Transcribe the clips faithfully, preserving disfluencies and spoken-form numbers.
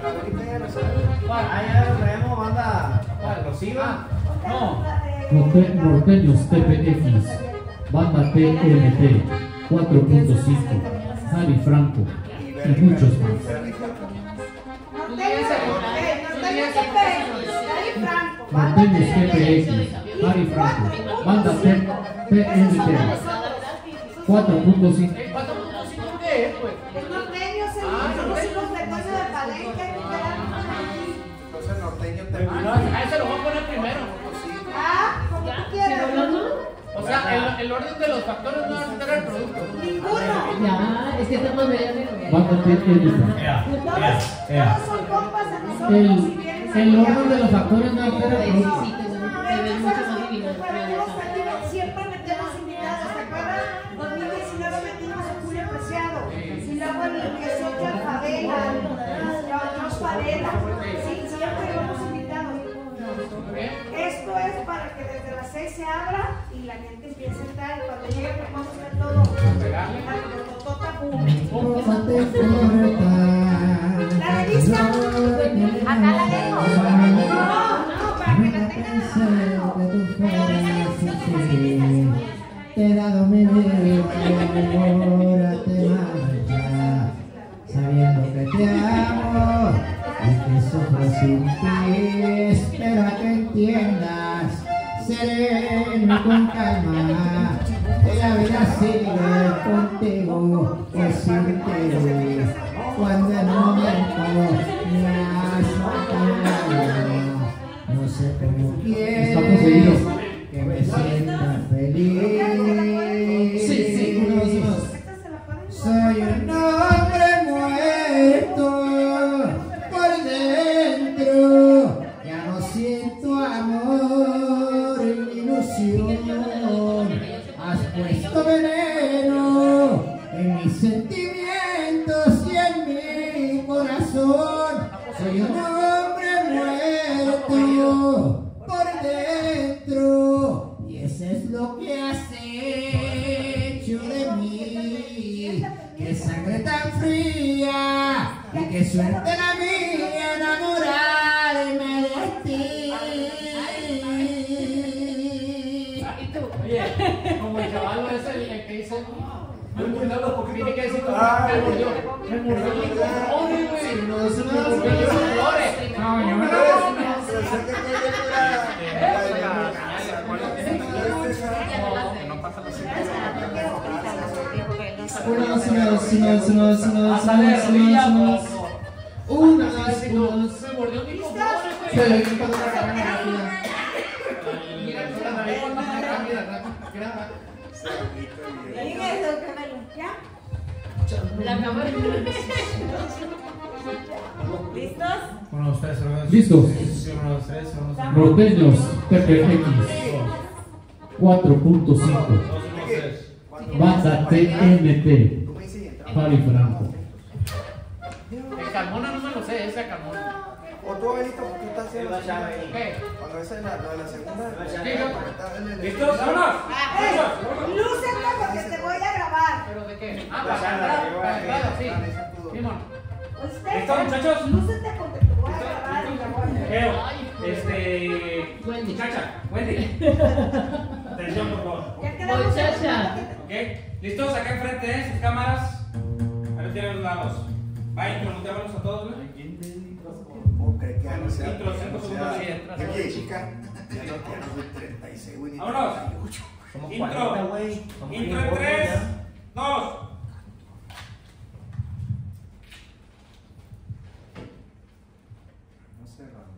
Ah, ya lo traemos, banda explosiva. No. Norte- Norteños T P X, banda T N T, cuatro punto cinco, Javi Franco y muchos más. Norteños T P X, Javi Franco, banda T N T, cuatro punto cinco. ¿cuatro punto cinco qué es, pues? El norteño es el músicos de coño de Palenque. Entonces el norteño te Ah, no, a ese lo voy a poner primero. Ah, como tú quieras. O sea, el, el orden de los factores no va a afectar al producto. Ninguno. Ya, es que estamos medio. Banda T N T. Ea, Todos, ea, ea. todos son compas de nosotros. El, y vienen el aquí a- orden de los factores no altera el producto. Sí, te te ves mucho más divino. Siempre metemos invitados, ¿te acuerdas? dos mil diecinueve metimos a Julio Preciado, y luego el dieciocho a Favela, los Varela, sí, siempre vamos invitados. Esto es para que desde las seis se abra y la gente empiece a entrar, y cuando llegue pues vamos a ver todo. La revista, acá la dejo. No, no, para que la tengan. Te he dado mi vida, ahora te marchas, sabiendo que te amo y que sufro sin ti. Espero a que entiendas, sereno con calma, que la vida sigue contigo, que sin ti, cuando el momento me has faltado, no sé cómo Está poseído. quieres que me sienta feliz. Sí, sí, una vez más. Soy un hombre muerto por dentro, ya no siento amor ni ilusión. Has puesto veneno en mis sentimientos y en mi corazón. Soy un hombre muerto por dentro, y eso es lo que has hecho de mí. Qué sangre tan fría y qué suerte la mía enamorarme de ti. Oye, como el chaval es el, el que dice, no entiendo porque tiene que decir, me mordió, me mordió mi cojones, güey. No, eso no Porque yo soy flores. No, yo no. Unos, unos, unos, unos, unos, Hasta de rodilla, unos, unos, unos, unos. unos. Me mordió mi cojones, Se güey. le quitó la cara. Mira, la nariz cuando me rápida, rápida, graba. ¿Ya? La cámara. ¿Listos? Uno, dos, tres, uno, dos, Listos. uno, dos, tres, uno, dos, tres. Norteños T P X, cuatro punto cinco, Dos, uno, tres. banda T N T, Javi Franco. El Carmona no me lo sé, ese Carmona. O tú, Abelito, porque tú estás haciendo la llave. ¿Qué? Cuando esa es la, la, la segunda. ¿Listos? ¡Vámonos! ¡Eh! ¡Lúcete porque te voy a grabar! ¿Pero de qué? Ah, para la entrada, para la entrada, sí. Simón. Usted, ¿Listo, muchachos? lúcete porque te voy a grabar y te voy a Creo, este. Wendy. Muchacha, Wendy. Atención, por favor. Ya quedamos. Muchacha. ¿Ok? ¿Listos? Acá enfrente, ¿eh? Sus cámaras. Ahí tienen los lados. Va, intro, muteanos a todos, ¿no? Ok, que ya no sea. Intro, cinco segundos y entras. Oye, chica, ya no tienes treinta y seis, güey. Vámonos. Somos Intro. cuarenta, güey. Somos Intro bien en tres, gordos ya. dos. No sé, Ramón.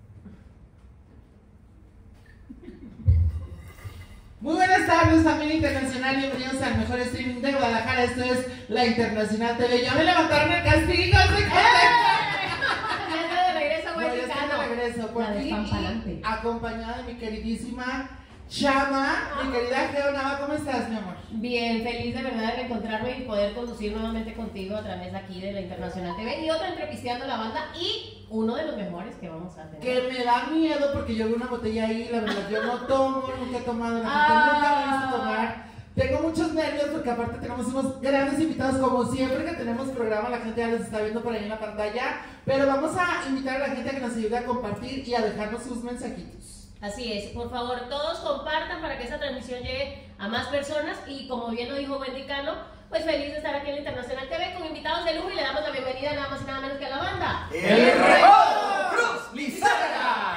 Muy buenas tardes, familia internacional. Bienvenidos al mejor streaming de Guadalajara. Esto es la Internacional T V. Ya me levantaron el castigo. ¿Se Ya está de regreso, No, ya güey. estoy de regreso por La aquí, despampanante. acompañada de mi queridísima Chama, mi querida Geonava. ¿Cómo estás, mi amor? Bien, feliz de verdad de reencontrarme y poder conducir nuevamente contigo a través aquí de la Internacional T V y otra entrepisteando la banda y uno de los mejores que vamos a tener. Que me da miedo porque yo vi una botella ahí. La verdad, yo no tomo, nunca he tomado. La gente Ah. nunca me he visto tomar. Tengo muchos nervios porque aparte tenemos unos grandes invitados, como siempre que tenemos programa, la gente ya los está viendo por ahí en la pantalla, pero vamos a invitar a la gente a que nos ayude a compartir y a dejarnos sus mensajitos. Así es, por favor, todos compartan para que esa transmisión llegue a más personas y como bien lo dijo Wendy Cano, pues feliz de estar aquí en la Internacional T V con invitados de lujo y le damos la bienvenida nada más y nada menos que a la banda. ¡El Recodo Cruz Lizárraga!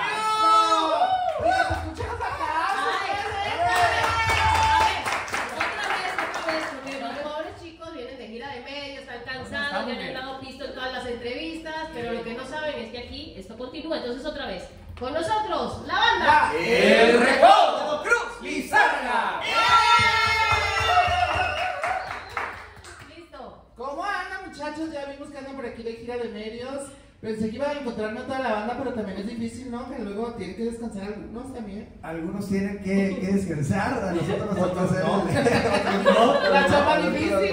Ya han dado pisto en todas las entrevistas, pero lo que no saben es que aquí esto continúa. Entonces, otra vez, con nosotros, la banda. ¡El Recodo Cruz Lizárraga! Listo. ¿Cómo andan, muchachos? Ya vimos que andan por aquí de gira de medios. Pensé que iba a encontrarme a toda la banda, pero también es difícil, ¿no? Que luego tienen que descansar algunos también. Algunos tienen que, que descansar, a nosotros nos toca hacer La chapa difícil.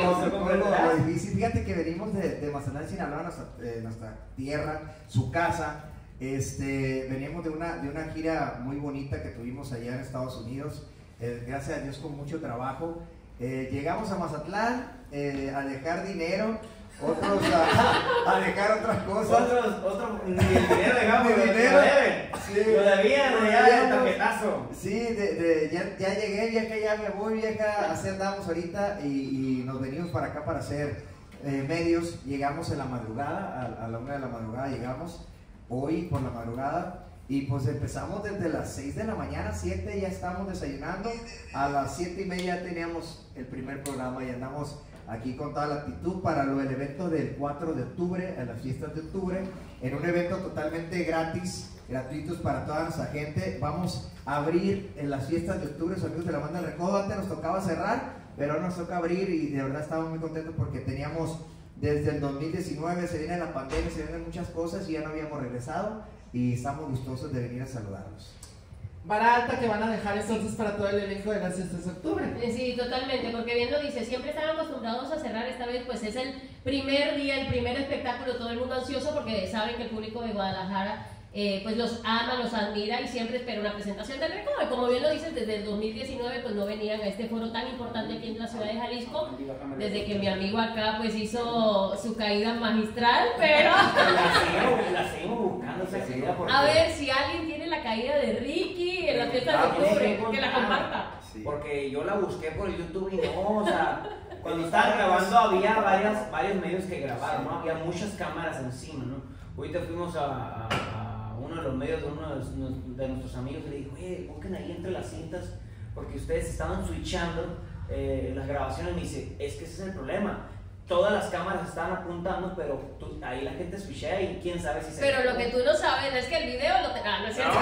Lo difícil. Fíjate que venimos de, de Mazatlán, Sinaloa, nuestra, eh, nuestra tierra, su casa. Este, veníamos de una, de una gira muy bonita que tuvimos allá en Estados Unidos. Eh, gracias a Dios con mucho trabajo. Eh, llegamos a Mazatlán eh, a dejar dinero. Otros a, a dejar otras cosas. Otros, otros, ni el dinero dejamos, Ni lo dinero. deben. Sí. Lo debían, Lo ya de debíamos. tarjetazo. Sí, de, de, ya, ya llegué, vieja, ya me voy, vieja, así andamos ahorita y, y nos venimos para acá para hacer eh, medios. Llegamos en la madrugada, a, a la una de la madrugada llegamos, hoy por la madrugada, y pues empezamos desde las seis de la mañana, siete ya estamos desayunando, a las siete y media ya teníamos el primer programa y andamos aquí con toda la actitud para lo, el evento del cuatro de octubre, en las fiestas de octubre, en un evento totalmente gratis, gratuitos para toda nuestra gente. Vamos a abrir en las fiestas de octubre, los amigos de la banda del Recodo. Antes nos tocaba cerrar, pero ahora nos toca abrir y de verdad estamos muy contentos porque teníamos desde el dos mil diecinueve, se viene la pandemia, se vienen muchas cosas y ya no habíamos regresado y estamos gustosos de venir a saludarlos. Vara alta que van a dejar entonces para todo el elenco de las fiestas de octubre. Sí, totalmente, porque bien lo dice, siempre están acostumbrados a cerrar, esta vez pues es el primer día, el primer espectáculo, todo el mundo ansioso porque saben que el público de Guadalajara eh, pues los ama, los admira y siempre espera una presentación del Recodo. Y como bien lo dicen, desde el dos mil diecinueve pues no venían a este foro tan importante aquí en la ciudad de Jalisco, desde que mi amigo acá pues hizo su caída magistral, pero... La seguimos, la seguimos buscando esa caída porque... A ver, si alguien tiene la caída de Ricky en la fiesta de Ah, pues, octubre, sí, que la comparta. Sí. Porque yo la busqué por YouTube y no, o sea, cuando estaba grabando había varias, varios medios que grabaron, ¿no? Había muchas cámaras encima, ¿no? Ahorita fuimos a, a, a uno de los medios de uno de, de nuestros amigos y le dijo, oye, busquen ahí entre las cintas, porque ustedes estaban switchando eh, las grabaciones. Y me dice, es que ese es el problema. Todas las cámaras estaban apuntando, pero tú, ahí la gente switchea y quién sabe si se... Pero lo que tú no sabes es que el video lo te... Ah, no es cierto.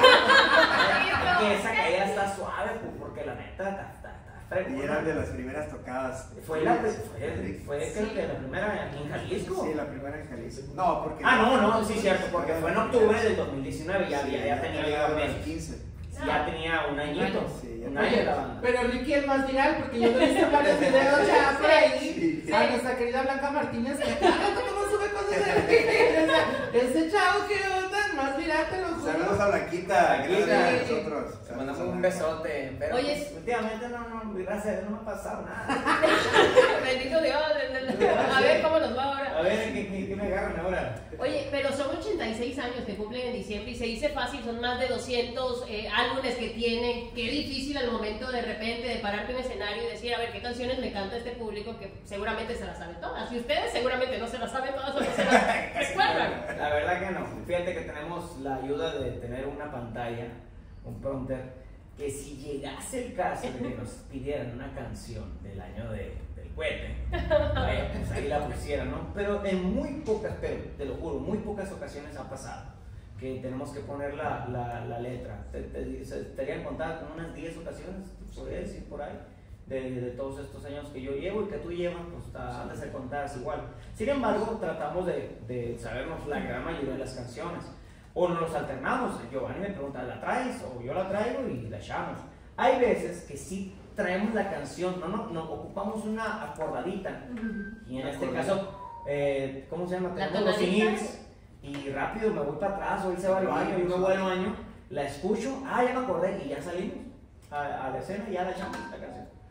No, que esa caída está suave, pues, porque la neta está, está, está fregona. Y eran de las primeras tocadas. Fue la fue, fue creo que la primera aquí en Jalisco. Sí, la primera en Jalisco. No, porque... Ah, no, no, sí, cierto, porque fue en octubre del dos mil diecinueve, ya, ya, ya tenía ya ya, quince. ya tenía un añito, Sí, ya un año de la banda. Pero Ricky es más viral porque yo lo he visto en varios videos ya por ahí. Sí, sí. A nuestra querida Blanca Martínez, que cómo sube cosas de Ricky. Ese chavo que onda, más viral, te lo juro. Saludos a Blanquita, Blanquita. gracias a nosotros. Te mandamos un besote, pero Oye, pues, últimamente no, no, gracias a Dios no me ha pasado nada. Bendito Dios. A ver cómo nos va ahora. A ver, ¿qué, qué, qué me agarran ahora? Oye, pero son ochenta y seis años que cumplen en diciembre y se dice fácil, son más de doscientos eh, álbumes que tienen. Qué difícil al momento de repente de pararte en un escenario y decir, a ver, ¿qué canciones le canta este público que seguramente se las sabe todas? Y ustedes seguramente no se las saben todas o no se las recuerdan. La verdad que no. Fíjate que tenemos la ayuda de tener una pantalla, un prompter, que si llegase el caso de que nos pidieran una canción del año de, del cohete, vaya, pues ahí la pusieran, ¿no? Pero en muy pocas, pero te lo juro, muy pocas ocasiones ha pasado que tenemos que poner la, la, la letra. Te, te, se estarían contadas con unas diez ocasiones, podría decir por ahí, de, de todos estos años que yo llevo y que tú llevas, pues antes de contadas igual. Sin embargo, tratamos de, de sabernos la gran mayoría de las canciones. O nos los alternamos. Giovanni me pregunta, ¿la traes? O yo la traigo y la echamos. Hay veces que sí traemos la canción, no, no, no ocupamos una acordadita. Y en este caso, eh, ¿cómo se llama? ¿La Tenemos los tonadita? inips y rápido me voy para atrás, o él se va al baño, yo me voy al baño, la escucho, ah, ya me acordé y ya salimos a, a la escena y ya la echamos la canción.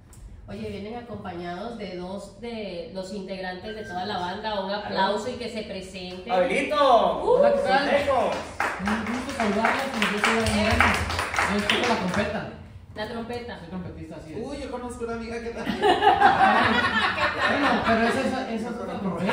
Oye, vienen acompañados de dos de los integrantes de toda la banda. Un aplauso y que se presenten. ¡Abelito! Uh, Hola, ¿qué tal? Santeco. Un gusto saludarlos, yo soy Daniel. Yo toco la trompeta. La trompeta. Soy trompetista, así es. Uy, yo conozco una amiga que también. Bueno, pero esa, esa, esa es otra trompeta.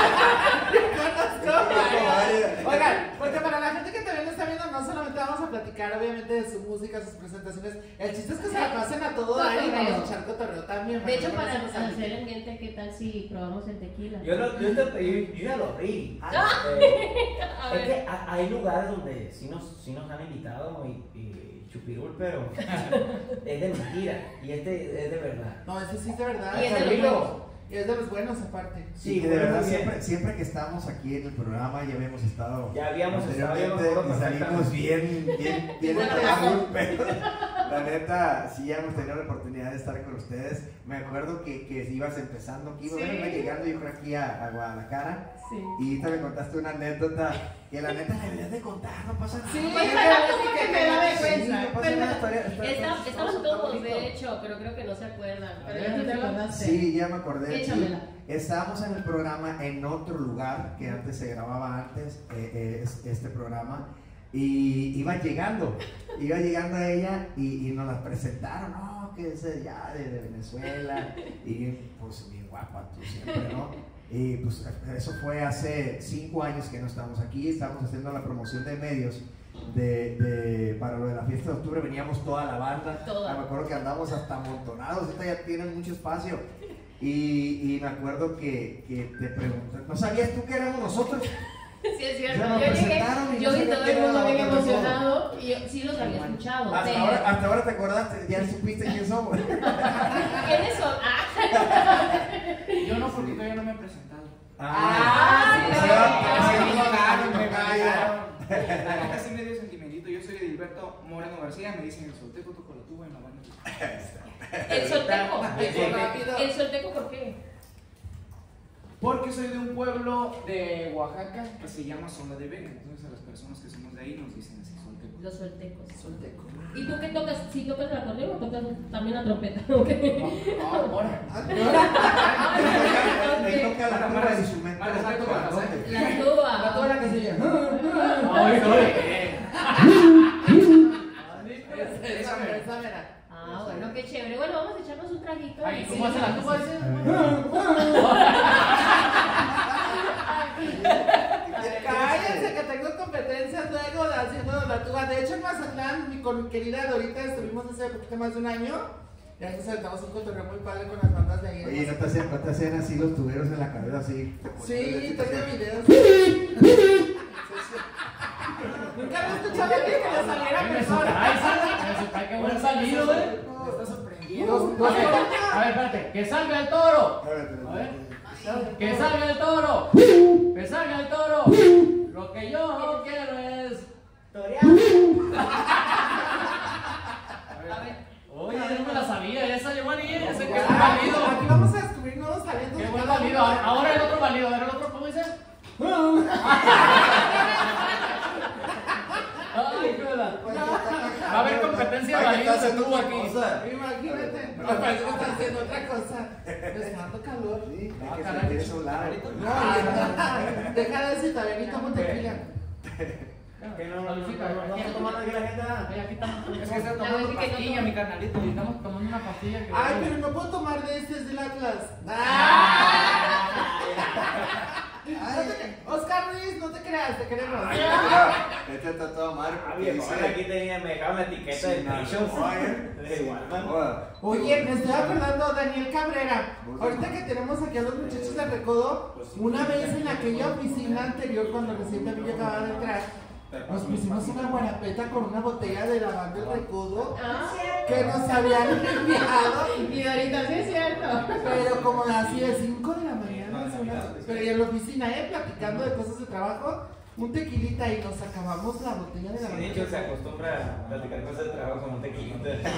Oigan, porque para la gente que también está viendo, no solamente vamos a platicar obviamente de su música, sus presentaciones, el chiste es que se la pasen a todo dar y vamos a echar cotorreo también. De hecho, no para se nos hacer olvide. el ambiente, ¿qué tal si probamos el tequila? Yo, lo, yo, te- yo- yo ya lo abrí. Ah. Eh, A es ver. que ha- hay lugares donde sí nos, sí nos han invitado y, y chupirul, pero es de mentira. Y este es de verdad. No, ese sí es de verdad. Y es de los Abrirlo. buenos. Y es de los buenos aparte. Sí, que de verdad siempre, siempre que estamos aquí en el programa ya habíamos estado Ya habíamos estado, yo me anteriormente acuerdo y salimos perfectamente. bien, bien, bien Bueno, enterrados, pero la neta sí ya hemos tenido la oportunidad de estar con ustedes. Me acuerdo que, que ibas empezando aquí, Sí. bueno, iba llegando yo creo aquí a, a Guadalajara Sí. y ahorita me contaste una anécdota que la neta deberías de contar, no pasa nada. Sí, Cuéntala tú porque me da Sí, vergüenza. no pasa nada, estaría- estaría- Está- está- Estamos está todos, bonito. de hecho, pero creo que no se acuerdan. Pero ver, ya tú te échala. acordaste. Sí, ya me acordé. sí. Échamela. Estábamos en el programa en otro lugar que antes se grababa antes, eh, eh, es- este programa, y iba llegando, iba llegando a ella y, y nos la presentaron, no, que es de allá de, de Venezuela, y pues bien guapa tú siempre, ¿no? Y pues eso fue hace cinco años que no estamos aquí, estamos haciendo la promoción de medios. De, de- para lo de la fiesta de octubre veníamos toda la banda. Toda. Ah, me acuerdo que andamos hasta amontonados, ahorita ya tienen mucho espacio. Y, y me acuerdo que, que te pregunté, ¿no sabías tú que éramos nosotros? Sí, es cierto. Ya nos Yo llegué, presentaron y yo no vi sabía todo quién el era mundo la bien banda de emocionado y yo sí los había escuchado. Hasta pero- ahora, hasta ahora te acordaste, ya supiste quién somos. ¿Quiénes son? Ah, Yo no, porque todavía no me he presentado. Ah, sí, sí, sí, sí, sí, me pagaron, me sí, pagaron. La neta sí me dio sentimentito. Yo soy Edilberto Moreno García, me dicen el solteco, toco la tuba en la banda. el solteco. Qué rápido. ¿El solteco por qué? Porque soy de un pueblo de Oaxaca que se llama Sola de Vega. Entonces a las personas que somos de ahí nos dicen así, solteco. Los soltecos. Solteco. ¿Y tú qué tocas? ¿Sí tocas el acordeón o tocas también la trompeta? Ok. No, ahora. Me toca la tuba de instrumento. Para exacto, para hacer. La La tuba. tuba la que se llama. Oye, oye. Esa mera, esa mera. Ah, bueno, qué chévere. Bueno, vamos a echarnos un traguito. Ay, y ¿cómo hace la tuba ese? Cállense que tengo competencias luego de haciendo la tuba. De hecho en Mazatlán, mi, con mi querida Dorita estuvimos hace poquito más de un año. Ya nos aventamos un cotorreo muy padre con las bandas de ahí. Oye, ¿no te hacían, no te hacían así los tuberos en la cabeza así? Sí, tengo videos. Nunca había escuchado a alguien que le saliera Me mejor. sorprende, me sorprende, qué buen salido, eh. Está sorprendido. A ver, a ver, espérate, que salga el toro. A ver. Que salga el toro. Que salga el toro. Lo que yo quiero es. A ver. Oye, no me la sabía, esa Giovanni, ese que es Ah, Aquí válido. vamos a descubrir nuevos talentos. Qué de buen cada válido. uno. Ahora el otro válido, a ver el otro, ¿cómo dice? Ay, qué verdad. Va a haber competencia de válidos de tubo aquí. Imagínate. No, parece que están haciendo otra cosa. Me está dando calor. Sí, Ah, hay que caray. sentir eso lado. No, ya. Deja de decir, también tomo tequila. Que no, no, Califica, no, no, ¿verdad? no, tomando aquí la gente. Ay, aquí estamos. Es que está La tomando verdad es que no pastilla, tomo. mi carnalito. Y estamos tomando una pastilla que. Ay, pero no puedo tomar de este, es del Atlas. No te- Oscar Ruiz, no te creas, te queremos. Este está todo mal Ah, porque viejo, dice... aquí tenía, me dejaron la etiqueta de Nations. De Walmart. Joda. Oye, me estoy acordando, Daniel Cabrera. Ahorita que tenemos aquí a los muchachos de Recodo, una vez en aquella oficina anterior, cuando recién también yo acababa de entrar, nos pusimos una guarapeta con una botella de la banda del Recodo Ah, que nos habían enviado. y ahorita sí es cierto. Pero como así de cinco de la mañana, es una- pero y en la oficina, ¿eh? Platicando de cosas de trabajo, un tequilita y nos acabamos la botella de la Sí, de hecho, se acostumbra a platicar cosas de trabajo con un tequilita. De hecho,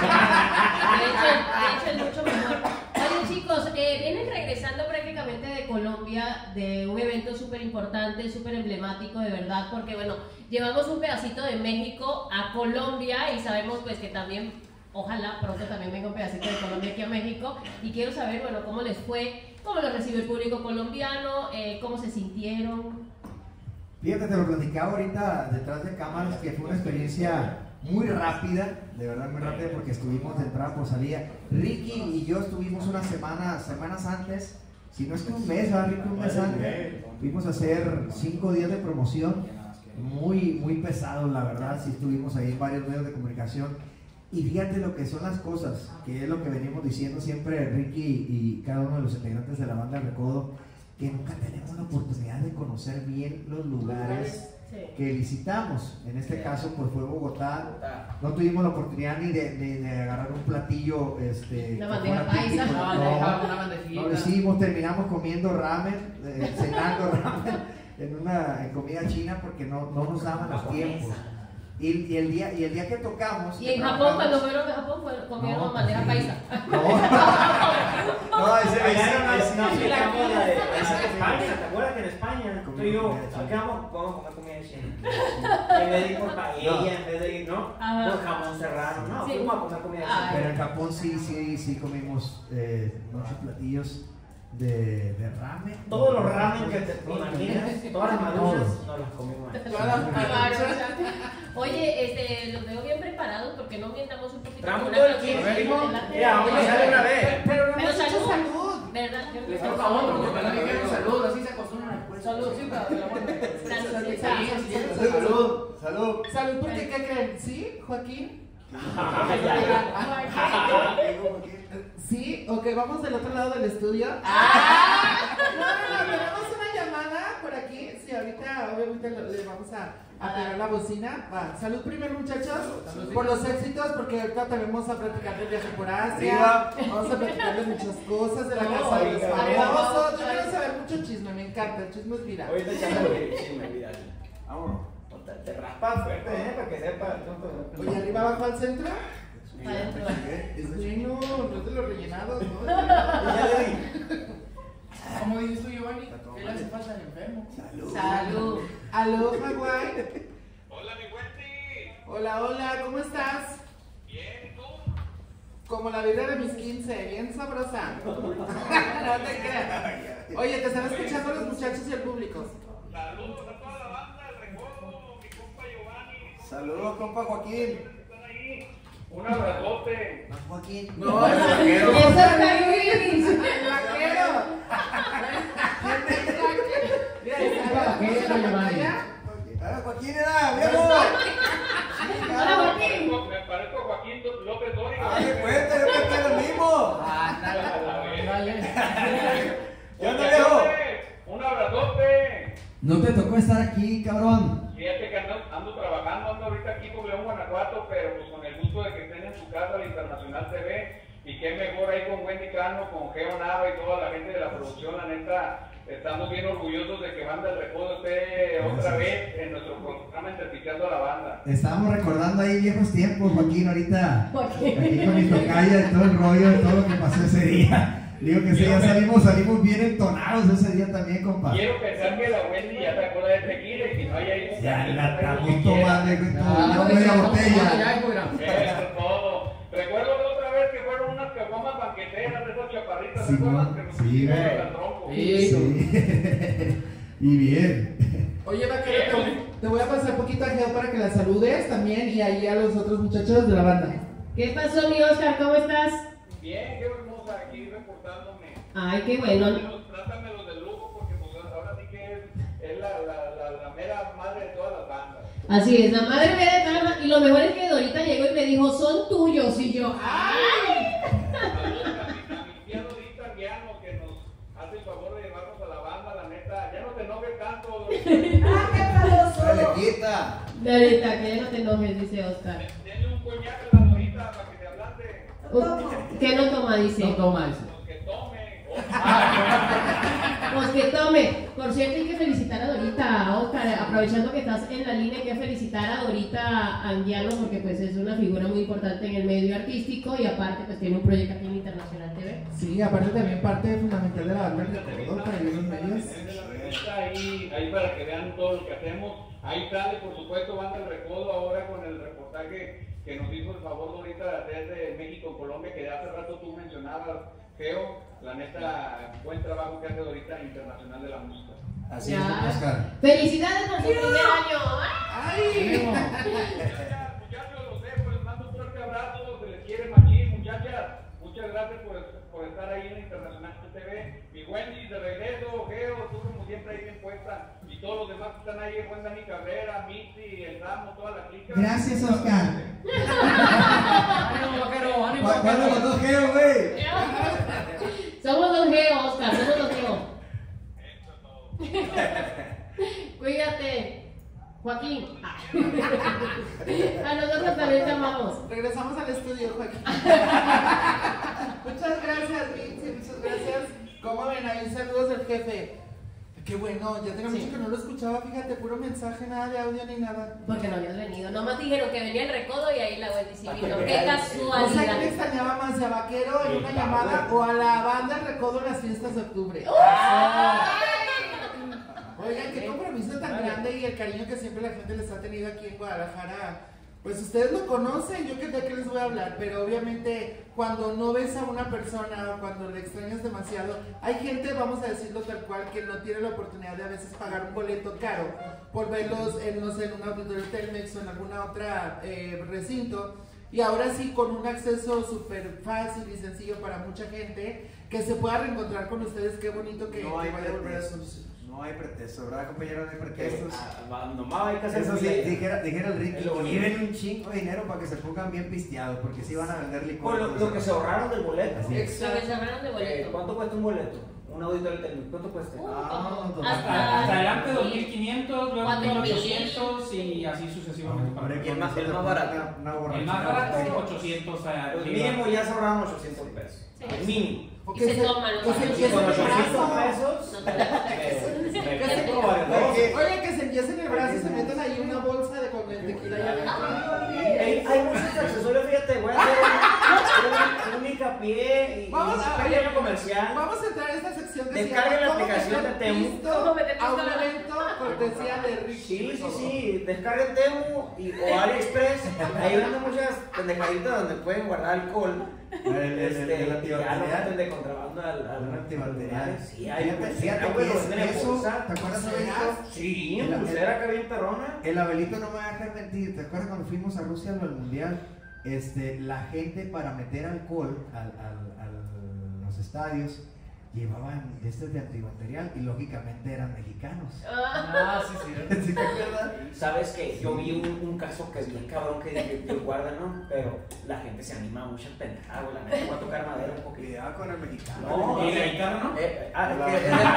de hecho es mucho mejor. Oye chicos, eh, vienen regresando prácticamente de Colombia, de un evento súper importante, súper emblemático de verdad, porque bueno, llevamos un pedacito de México a Colombia y sabemos pues que también ojalá pronto también venga un pedacito de Colombia aquí a México. Y quiero saber, bueno, cómo les fue, cómo lo recibió el público colombiano, eh, cómo se sintieron. Fíjate, te lo platicaba ahorita detrás de cámaras, que fue una experiencia muy rápida, de verdad muy rápida, porque estuvimos de entrada por salida. Ricky y yo estuvimos unas semanas, semanas antes, si no es que un mes, ¿verdad, Ricky? Un mes antes, fuimos a hacer cinco días de promoción, muy, muy pesados, la verdad, sí estuvimos ahí en varios medios de comunicación. Y fíjate lo que son las cosas, que es lo que venimos diciendo siempre Ricky y cada uno de los integrantes de la banda El Recodo, que nunca tenemos la oportunidad de conocer bien los lugares que visitamos. En este caso pues fue Bogotá, no tuvimos la oportunidad ni de, de, de agarrar un platillo, este, una bandeja paisa, una bandeja, una bandejita. No lo hicimos, terminamos comiendo ramen, eh, cenando ramen en una en comida china porque no, no nos daban los tiempos. Y, y, el día, y el día que tocamos... Y en Japón, cuando fueron a Japón, fueron, comieron no, bandeja sí. paisa. No, no, ese Allá ese- no, ese- no, ese- sí, la comida de ese- de España, ¿te acuerdas que en España tú y yo, acá vamos, vamos a comer comida china? En vez de ir por paella, en vez de ir, ¿no? Ajá. Por jamón serrano, no, Sí. fuimos a comer comida Ay. china. Pero en Japón sí, sí, sí comimos eh, muchos platillos de, de ramen. Todos los ramen que te imaginas, todas las maduras, no las comimos. Oye, este, los veo bien preparados porque no mientamos un poquito. Traemos con todo una el kit, canción venimos. delante. Mira, vamos a hacer una vez. Pero no Pero hemos hecho salud. salud. ¿Verdad? Yo Les creo que toca a otro, porque también quieren salud, así se acostumbran. Salud, sí, para de la buena. Salud, Sí, salud. sí, sí. Salud, salud. Salud, porque ¿qué creen? ¿Sí, Joaquín? Sí, ok, vamos del otro lado del estudio. ¡Ah! No, no, no, tenemos una llamada por aquí. Sí, ahorita obviamente le le vamos a, a pegar la bocina. Va, salud primero, muchachos, por los éxitos, porque ahorita también vamos a platicar del viaje por Asia. Arriba. Vamos a platicar de muchas cosas, de la No, casa de los oiga, famosos. Yo oiga. quiero saber mucho chisme, me encanta, el chisme es viral. Ahorita echándole chisme, Vidal. Vámonos. Te, te raspas fuerte, ¿eh? Para que sepa. Oye, arriba, abajo, al centro. Adentro. Es bueno, no es de los rellenados, ¿no? ¿Cómo dices tú, Giovanni? ¿Qué le hace falta al enfermo? Salud. Aló, Hawái. Hola, mi Wendy. Hola, hola, ¿cómo estás? Bien, ¿y tú? Como la vida de mis quince, bien sabrosa. No te creas. Oye, te están escuchando los muchachos y el público. Saludos a toda la banda, el Recodo, mi compa Giovanni. Saludos, compa Joaquín. Están ahí. Un abrazote. No, Joaquín. No, el vaquero. Eso está Luis. El vaquero. Mira, ahí está la Vaquero, Giovanni. Ah, Joaquín era, viejo. Hola, Joaquín. Me parezco a Joaquín López Dóriga. Ah, qué cuenta, yo pensé lo mismo. Ah, dale. ¿Qué onda, viejo? Un abrazote. No te tocó estar aquí, cabrón. Fíjate que ando, ando trabajando, ando ahorita aquí por León, Guanajuato, pero pues con el gusto de que estén en su casa, la Internacional T V, y qué mejor ahí con Wendy Cano, con Geo Nava y toda la gente de la producción, la neta, estamos bien orgullosos de que Banda El Recodo esté otra vez en nuestro programa Interpiteando a la Banda. Estábamos recordando ahí viejos tiempos, Joaquín, ahorita. Joaquín. Aquí con mi tocaya y todo el rollo de todo lo que pasó ese día. Digo que sí, ya salimos, salimos bien entonados ese día también, compa. Quiero pensar que la Wendy ya se acuerda de tequila y si no hay ahí un Ya café, la un estamos que tomando, quiera. güey, Ah, todo, media botella. Eso es todo. Recuerdo la otra vez que fueron unas caguamas banqueteras de esas chaparritas, Sí, ¿te acuerdas? ¿no? Que nos Sí, pusimos güey. al tronco. Sí. Y bien. Oye, vaquero, te, te voy a pasar poquito a Geo para que la saludes también y ahí a los otros muchachos de la banda. ¿Qué pasó, mi Oscar? ¿Cómo estás? Bien, qué hermosa, aquí reportándome. Ay, qué bueno. Trátamelos, trátamelos de lujo porque pues, ahora sí que es, es la, la, la, la mera madre de todas las bandas. Así es, la madre mía de Carla. Y lo mejor es que Dorita llegó y me dijo, son tuyos. Y yo, ¡ay! Saludos a mi, a mi tía Dorita Guiano que nos hace el favor de llevarnos a la banda, la neta. Ya no te enojes tanto, Dorita. ¡Ah, qué famoso! Dale, quita. Dorita, que ya no te enojes, dice Oscar. Denle un coñac a la Dorita para que te ablande. Uh, ¿Qué no toma? Dice. No toma eso. Los que tome. Pues que tome. Por cierto, hay que felicitar a Dorita, a Oscar, a aprovechando que estás en la línea, hay que felicitar a Dorita Anguiano porque pues es una figura muy importante en el medio artístico y aparte pues tiene un proyecto aquí en Internacional T V. Sí, aparte también parte fundamental de la banda del Recodo para los medios. Está ahí, ahí para que vean todo lo que hacemos. Ahí sale, por supuesto, Banda El Recodo ahora con el reportaje que nos hizo el favor ahorita de hacer de México, Colombia, que hace rato tú mencionabas, Geo. La neta, buen trabajo que hace ahorita Internacional de la Música. Así es, Oscar. ¡Felicidades por su primer año! ¡Ay! Muchachos, los dejo, les mando un fuerte abrazo, se les quiere machín, muchachas. Muchas gracias por, por estar ahí en Internacional T V. Mi Wendy de regreso, Geo, tú como siempre ahí bien puesta. Y todos los demás que están ahí, buen Dani Cabrera, Mixi, el Ramo, toda la clica. Gracias, Oscar. ¡Ánimo, vaquero! ¡Ánimo, ¿Cuál vaquero! de los dos Geo, güey? Somos los Geo, Oscar, somos los Geo. Cuídate, Joaquín. A nosotros también te amamos. Regresamos al estudio, Joaquín. Muchas gracias, Vinci, muchas gracias. ¿Cómo ven ahí? Saludos del jefe. Qué bueno, ya tenía mucho Sí. que no lo escuchaba, fíjate, puro mensaje, nada de audio ni nada. Porque no habías venido. Nomás dijeron que venía el Recodo y ahí la Wendy sí vino. Para que Qué vean. O sea, ¿quién casualidad. extrañaba más, a Vaquero en una llamada o a la banda El Recodo en las fiestas de octubre? Oigan, qué compromiso tan grande y el cariño que siempre la gente les ha tenido aquí en Guadalajara. Pues ustedes lo conocen, yo que de qué les voy a hablar, pero obviamente cuando no ves a una persona o cuando le extrañas demasiado, hay gente, vamos a decirlo tal cual, que no tiene la oportunidad de a veces pagar un boleto caro por verlos en, no sé, en un auditorio Telmex o en alguna otra eh, recinto. Y ahora sí, con un acceso súper fácil y sencillo para mucha gente, que se pueda reencontrar con ustedes, qué bonito que, No hay que vaya a volver a pretextos. sus... No hay pretexto, ¿verdad, compañero? No hay pretextos. Ah, Nomás hay que hacer Eso sí, fiesta. dijera, dijera el Es Ricky, lo bonito. lleven un chingo de dinero para que se pongan bien pisteados, porque sí van a vender licor. Con lo, lo que se ahorraron del boleto. Así es. Lo que se hablaron de Eh, boleto. ¿Cuánto cuesta un boleto? Un auditorio técnico. ¿Cuánto cuesta? Uh, Ah, como total. hasta Hasta adelante dos mil quinientos, luego cuatro mil. mil ochocientos y así sucesivamente. para Hombre, Y el con más- eso el te más ponen barato. una- una el borrachera. más barato, ochocientos a Pues mínimo ya se ahorraron ochocientos pesos. Sí. Mínimo. O Y se toman los que se baños. empiece Con en el ochocientos brazo. pesos. No te la me- me Que se- compro varios dos. Oye, Oye, que se empiecen el brazo y se metan ahí una bolsa de con el tequila allá adentro. Hay, hay muchos accesorios, fíjate, voy a hacer un, un hincapié y Vamos un a- pequeño comercial. Vamos a entrar a esta sección que se Descarguen llama la ¿Cómo aplicación meter de Temu. pisto ¿Cómo meter pisto a un a la- evento cortesía de Ricky? Sí, sí, sí, descarguen Temu y, o AliExpress. Ahí venden muchas pendejaditas donde pueden guardar alcohol. El, el, el, Este, el ya lo antibacterial. meten de contrabando al, al Un antibacterial. Sí, hay Fíjate, pulsera, fíjate güey, que lo es venden en eso, bolsa. ¿te acuerdas, ¿Pulseras? Abelito? Sí, El- en pulsera que bien perrona. El Abelito no me va a dejar mentir, ¿te acuerdas cuando fuimos a Rusia al Mundial? Este, la gente para meter alcohol al, al, al- los estadios llevaban este de antibacterial y lógicamente eran mexicanos. Ah, sí, sí. ¿Sí te acuerdas? Sabes que yo vi un, un caso que es bien cabrón que dije, Dios guarda, ¿no? Pero la gente se anima mucho a pendejada, güey. La neta voy a tocar madera un poquito. Cuidado con el mexicano. No, ¿Y la guitarra no? Eh, ah, es La- que es de- es de-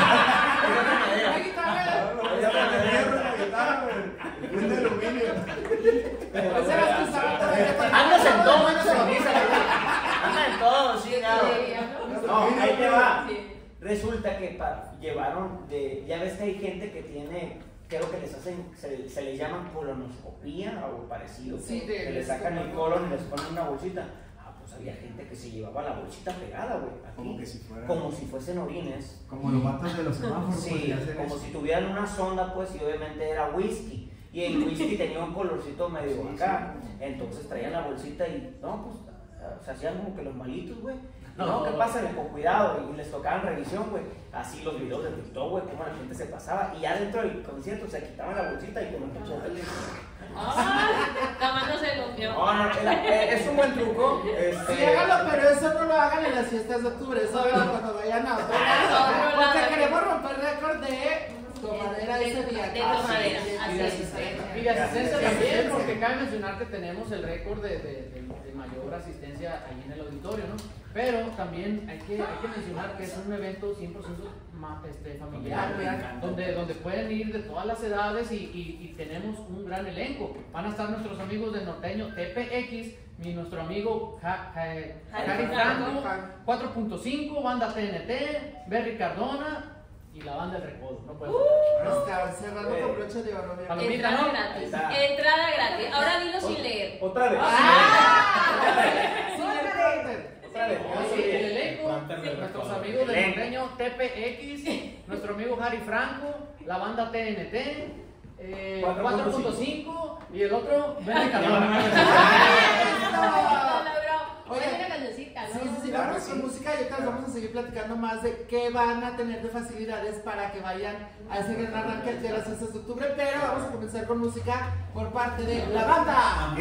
es de madera. La guitarra. Ya te hierro, la guitarra, güey. Es de aluminio. Pero, Esa era tu sábado. Andas en todo menos en camisa, güey. Anda en todo, chingado. No, ahí te va. Resulta que pa- llevaron de, ya ves que hay gente que tiene, creo que les hacen, se, se les llaman colonoscopía o parecido, Sí, que, de- que de- les sacan el colon y les ponen una bolsita. Ah, pues había gente que se llevaba la bolsita pegada, güey, aquí, Como que si fuera- como si fuesen orines. Como los vatos de los semáforos. Sí, porque hacen como eso. si tuvieran una sonda, pues, y obviamente era whisky. Y el whisky tenía un colorcito medio Sí, acá. Entonces traían la bolsita y, no, pues, ah, se hacían como que los malitos, güey. No, No. ¿qué pasa? Con cuidado, y les tocaban revisión, güey. Así los videos de TikTok, güey, cómo la gente se pasaba. Y ya dentro del concierto se quitaban la bolsita y con un pechote. Ay, tomándose lo que. No, no, el- eh, es un buen truco. Este, Sí, háganlo, pero eso no lo hagan en las fiestas de octubre, eso háganlo cuando vayan a otro lado. Porque queremos romper récord de tomadera ese día. De tomadera, Así así es. es. Y de asistencia Sí, también, sí, porque sí. cabe mencionar que tenemos el récord de, de, de- de mayor asistencia ahí en el auditorio, ¿no? Pero también hay que, hay que mencionar que es un evento cien por ciento ma- este, familiar, Me ¿verdad? encanta. donde, donde pueden ir de todas las edades y, y- y tenemos un gran elenco. Van a estar nuestros amigos de Norteño T P X y nuestro amigo Ja- Ja- Jari Jari Franco, Franco. cuatro punto cinco, Banda T N T, Berry Cardona y la banda del Recodo. No puede Uh, Está cerrando con broche de oro. obviamente. Palomita, entrada ¿no? gratis. Está. Entrada gratis. Ahora dilo sin leer. Otra vez. Otra vez. Sí, el elenco, Planter del nuestros Recodo. amigos del Elenco. norteño T P X, nuestro amigo Harry Franco, la banda T N T, eh, cuatro punto cinco y el otro, Vende Carvajal. Oye, Oye, una cancioncita, ¿no? Sí, sí, sí, Claro vamos que con sí. música y ahorita les vamos a seguir platicando más de qué van a tener de facilidades para que vayan a ese gran arranque de las fiestas de octubre, pero vamos a comenzar con música por parte de la banda.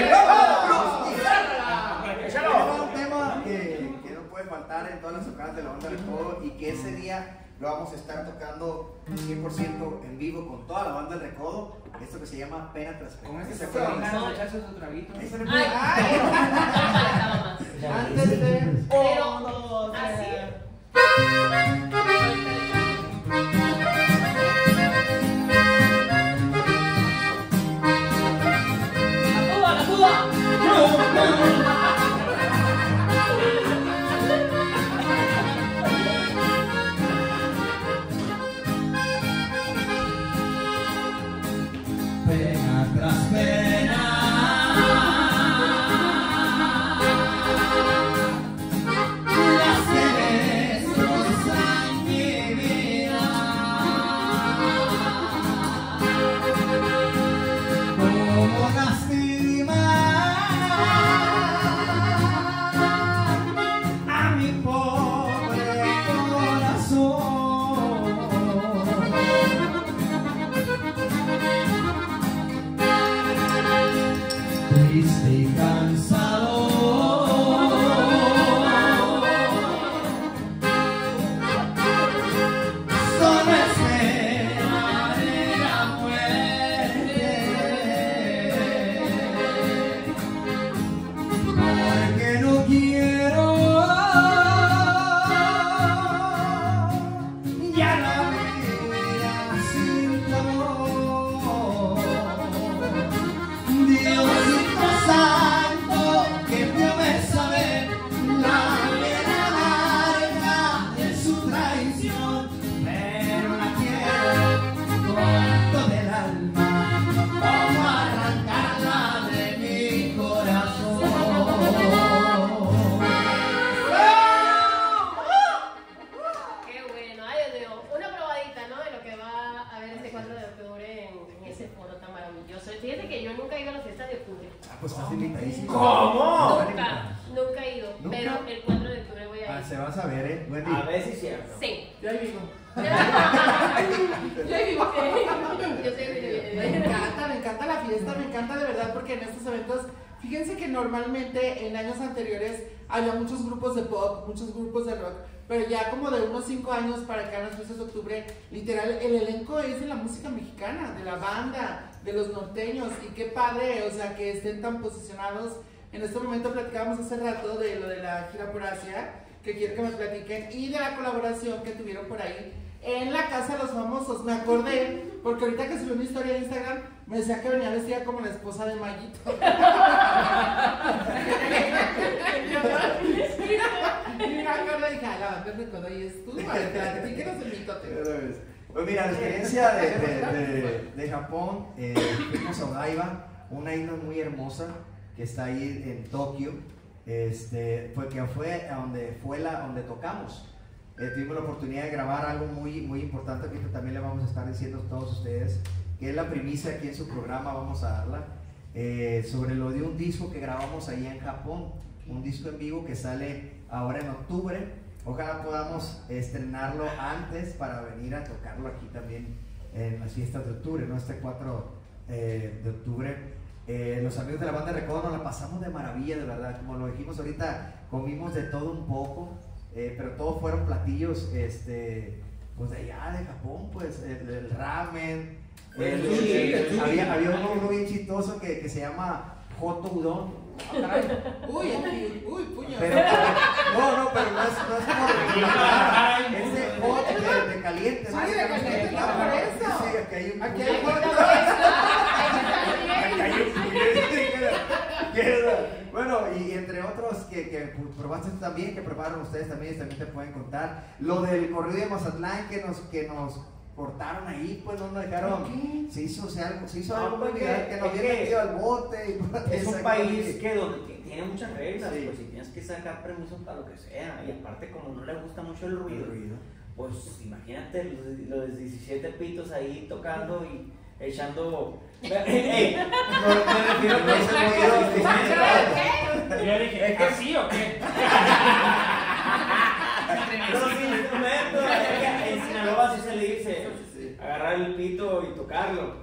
Tenemos un tema que, que no puede faltar en todas las tocadas de la banda del Recodo y que ese día lo vamos a estar tocando cien por ciento en vivo con toda la banda del Recodo. Esto que se llama Pena tras Pena. Con este ¿Se se pueden acuerdan? ganar echarse otro traguito. Ese le Ay, puede- no faltaba más. Antes de... Pero, así. ¡La tuba, la tuba! Pena tras pena, las que destrozan mi vida, como lastimar a mi pobre corazón. Triste y cansado, solo esperaré la muerte, porque no quiero ya la vida sin tu amor. Diosito santo, que debe saber la pena amarga de su traición, pero la quiero con todo el alma, como arrancarla de mi corazón. Qué bueno, ay Dios mío, una probadita, ¿no? De lo que va a haber este cuatro de octubre en, en ese foro tan maravilloso. Fíjate que yo nunca he ido a las fiestas de octubre. Ah, pues estás invitadísimo. ¿Cómo? Nunca, nunca he ido, ¿Nunca? pero el cuatro de octubre voy a Ah, ir. se va a saber, ¿eh? Wendy. A ver si es cierto. Sí. Ya vivo. Yo vivo. Yo sé Me que encanta, me encanta la fiesta, me encanta de verdad porque en estos eventos, fíjense que normalmente en años anteriores había muchos grupos de pop, muchos grupos de rock, pero ya como de unos cinco años para acá en las fiestas de octubre, literal, el elenco es de la música mexicana, de la banda, de los norteños, y qué padre, o sea, que estén tan posicionados. En este momento platicábamos hace rato de lo de la gira por Asia, que quiero que me platiquen, y de la colaboración que tuvieron por ahí en la Casa de los Famosos. Me acordé, porque ahorita que subí una historia de Instagram, me decía que venía vestida como la esposa de Mayito. Y me acordé y dije, ah, la banda de Recodo y es tú, vale, platíquenos el mitote. Pues mira, la experiencia de, de, de, de Japón, eh, fuimos a Odaiba, una isla muy hermosa que está ahí en Tokio, este, fue que fue a donde fue la donde tocamos. Eh, tuvimos la oportunidad de grabar algo muy, muy importante que también le vamos a estar diciendo a todos ustedes, que es la primicia aquí en su programa, vamos a darla, eh, sobre lo de un disco que grabamos ahí en Japón, un disco en vivo que sale ahora en octubre. Ojalá podamos estrenarlo antes para venir a tocarlo aquí también en las fiestas de octubre, ¿no? Este cuatro eh, de octubre. Eh, los amigos de la banda de Recodo nos la pasamos de maravilla, de verdad. Como lo dijimos ahorita, comimos de todo un poco, eh, pero todos fueron platillos este, pues de allá de Japón, pues el, el ramen. El, El el- sushi, el sushi. había, había uno, uno bien chistoso que, que se llama Joto Udon. Uy, uy, uy, puño. Pero, no, no, pero no es, no es como es de hot, de, de caliente. Sí, de caliente, claro, por eso. Sí, aquí hay un Aquí hay Aquí hay un Bueno, y entre otros que, que probaste tú también, que prepararon ustedes también, también te pueden contar. Lo del corrido de Mazatlán que nos, que nos cortaron ahí, pues no nos dejaron. Se hizo, o sea, algo, se hizo No, algo muy porque viral, que nos es habían que metido al bote. Y, Es un esa país cosa. que donde que tiene muchas reglas, Sí. pues si tienes que sacar permiso para lo que sea, y aparte como no le gusta mucho el ruido, El ruido. pues imagínate los, los diecisiete pitos ahí tocando y echando... ¡Ey! No, me refiero a ese ruido. Yo dije, Es que- ¿así o qué? Los instrumentos, en Sinaloa así se le dice, agarrar el pito y tocarlo.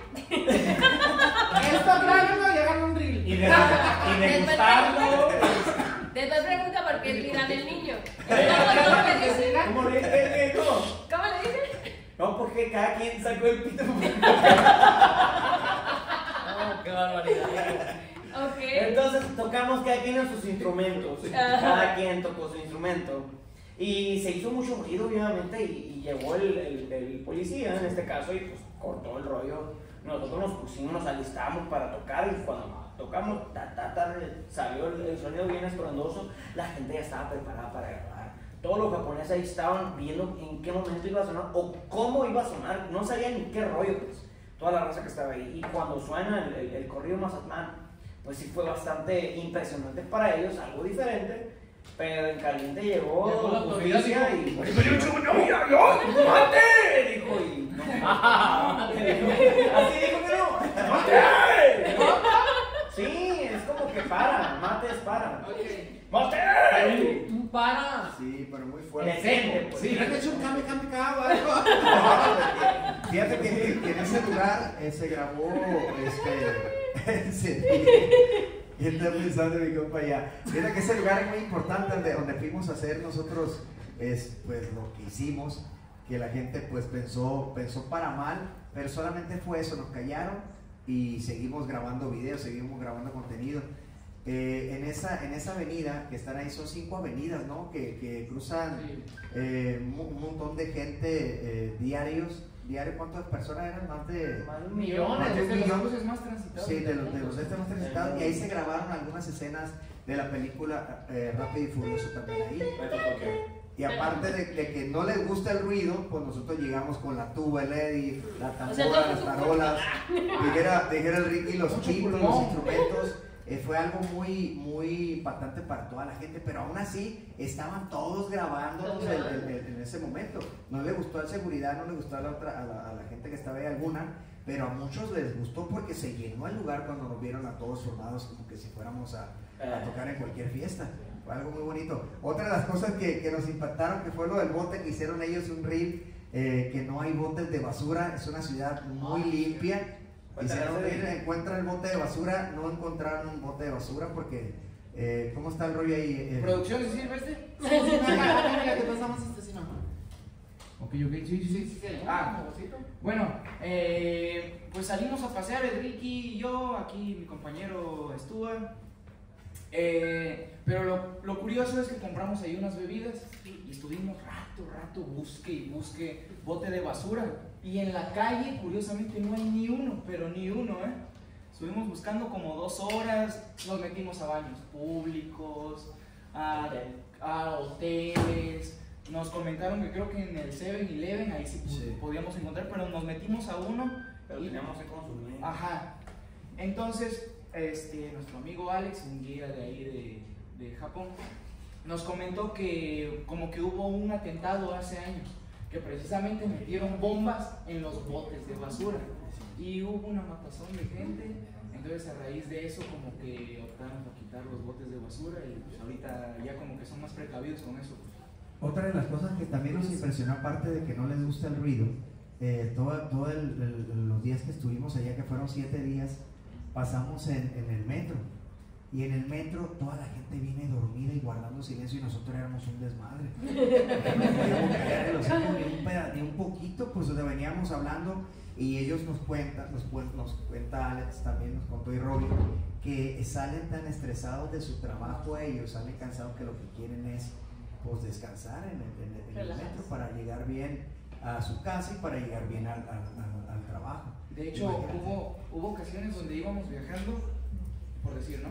Esto grábenlo y hagan un reel. Y de, y de gustarlo. Después pregunta por qué tiran el niño. ¿Cómo le dice? ¿Cómo? ¿Cómo le dice? No, porque cada quien sacó el pito. Oh, qué barbaridad. Ok. Entonces tocamos cada quien en sus instrumentos. Ajá. Cada quien tocó su instrumento. Y se hizo mucho ruido, obviamente, y, y llegó el, el, el policía en este caso y pues cortó el rollo. Nosotros nos pusimos, nos alistamos para tocar y cuando tocamos, ta, ta, ta, salió el, el sonido bien estruendoso, la gente ya estaba preparada para grabar. Todos los japoneses ahí estaban viendo en qué momento iba a sonar o cómo iba a sonar, no sabían ni qué rollo, pues, toda la raza que estaba ahí. Y cuando suena el, el, el corrido Mazatlán, pues sí fue bastante impresionante para ellos, algo diferente. Pero en caliente llegó, Llegó la autoridad justicia y y... dijo, ¡No, mira, no! ¡Mate! Dijo y... No. Así dijo que no. ¡Mate! Sí, es como que para, mate es para. ¡Mate! Un para. Sí, pero muy fuerte. Decente, pues. Sí, le han hecho un cambio, cambio, cambio, algo. Fíjate que, que en ese lugar eh, se grabó este. sí. Y está pensando mi compa ya. Fíjate que ese lugar es muy importante donde, donde fuimos a hacer nosotros es, pues, lo que hicimos. Que la gente pues pensó, pensó para mal, pero solamente fue eso, nos callaron y seguimos grabando videos, seguimos grabando contenido. Eh, en, esa, en esa avenida que están ahí, son cinco avenidas, ¿no? Que, que cruzan eh, un montón de gente eh, diarios. ¿Diario cuántas personas eran? Más de, Más de un Millones, más de un de los millón. buses más transitados. Sí, de los de los de este más transitados. Y ahí se grabaron algunas escenas de la película eh, Rápido y Furioso también ahí. Y aparte de, de que no les gusta el ruido, pues nosotros llegamos con la tuba, el Eddie, la tambora, las tarolas, dijera, dijera el Ricky, los pitos, los instrumentos. Eh, fue algo muy, muy impactante para toda la gente, pero aún así estaban todos grabándonos en, en, en ese momento. No le gustó al seguridad, no le gustó a la, otra, a la, a la gente que estaba ahí alguna, pero a muchos les gustó porque se llenó el lugar cuando nos vieron a todos formados como que si fuéramos a, a tocar en cualquier fiesta. Fue algo muy bonito. Otra de las cosas que, que nos impactaron que fue lo del bote, que hicieron ellos un reel, eh, que no hay botes de basura, es una ciudad muy limpia. Hicieron ir, encuentran el bote de basura, no encontraron un bote de basura porque, eh, ¿cómo está el rollo ahí? Eh, ¿Producciones Silvestre? Sí, sí, mira, mira, te pasamos este sí, mamá. Ok, ok, sí, sí, sí. Sí, sí, Ah, bueno, eh, pues salimos a pasear el Ricky y yo, aquí mi compañero Stuart. Eh, pero lo, lo curioso es que compramos ahí unas bebidas y estuvimos rato, rato, busque y busque bote de basura. Y en la calle, curiosamente, no hay ni uno, pero ni uno, ¿eh? Estuvimos buscando como dos horas, nos metimos a baños públicos, a, a hoteles. Nos comentaron que creo que en el seven eleven ahí sí, Sí. podíamos encontrar, pero nos metimos a uno. Pero y- teníamos que consumir. Ajá. Entonces, este, nuestro amigo Alex, un guía de ahí de, de Japón, nos comentó que como que hubo un atentado hace años, que precisamente metieron bombas en los botes de basura y hubo una matazón de gente. Entonces, a raíz de eso, como que optaron por quitar los botes de basura y pues ahorita ya como que son más precavidos con eso. Otra de las cosas que también nos impresionó, aparte de que no les gusta el ruido, eh, todos todo el, el, los días que estuvimos allá, que fueron siete días, pasamos en, en el metro. Y en el metro toda la gente viene dormida y guardando silencio y nosotros éramos un desmadre. No podíamos callar el hocico ni un, peda- ni un poquito, pues donde veníamos hablando y ellos nos cuentan, nos, cuen- nos cuenta Alex también, nos contó y Robin, que salen tan estresados de su trabajo ellos, salen cansados que lo que quieren es pues descansar en el, en el- en el metro para llegar bien a su casa y para llegar bien al, al, al- al trabajo. De hecho, Imagínate. hubo, hubo ocasiones donde íbamos viajando, por decir, ¿no?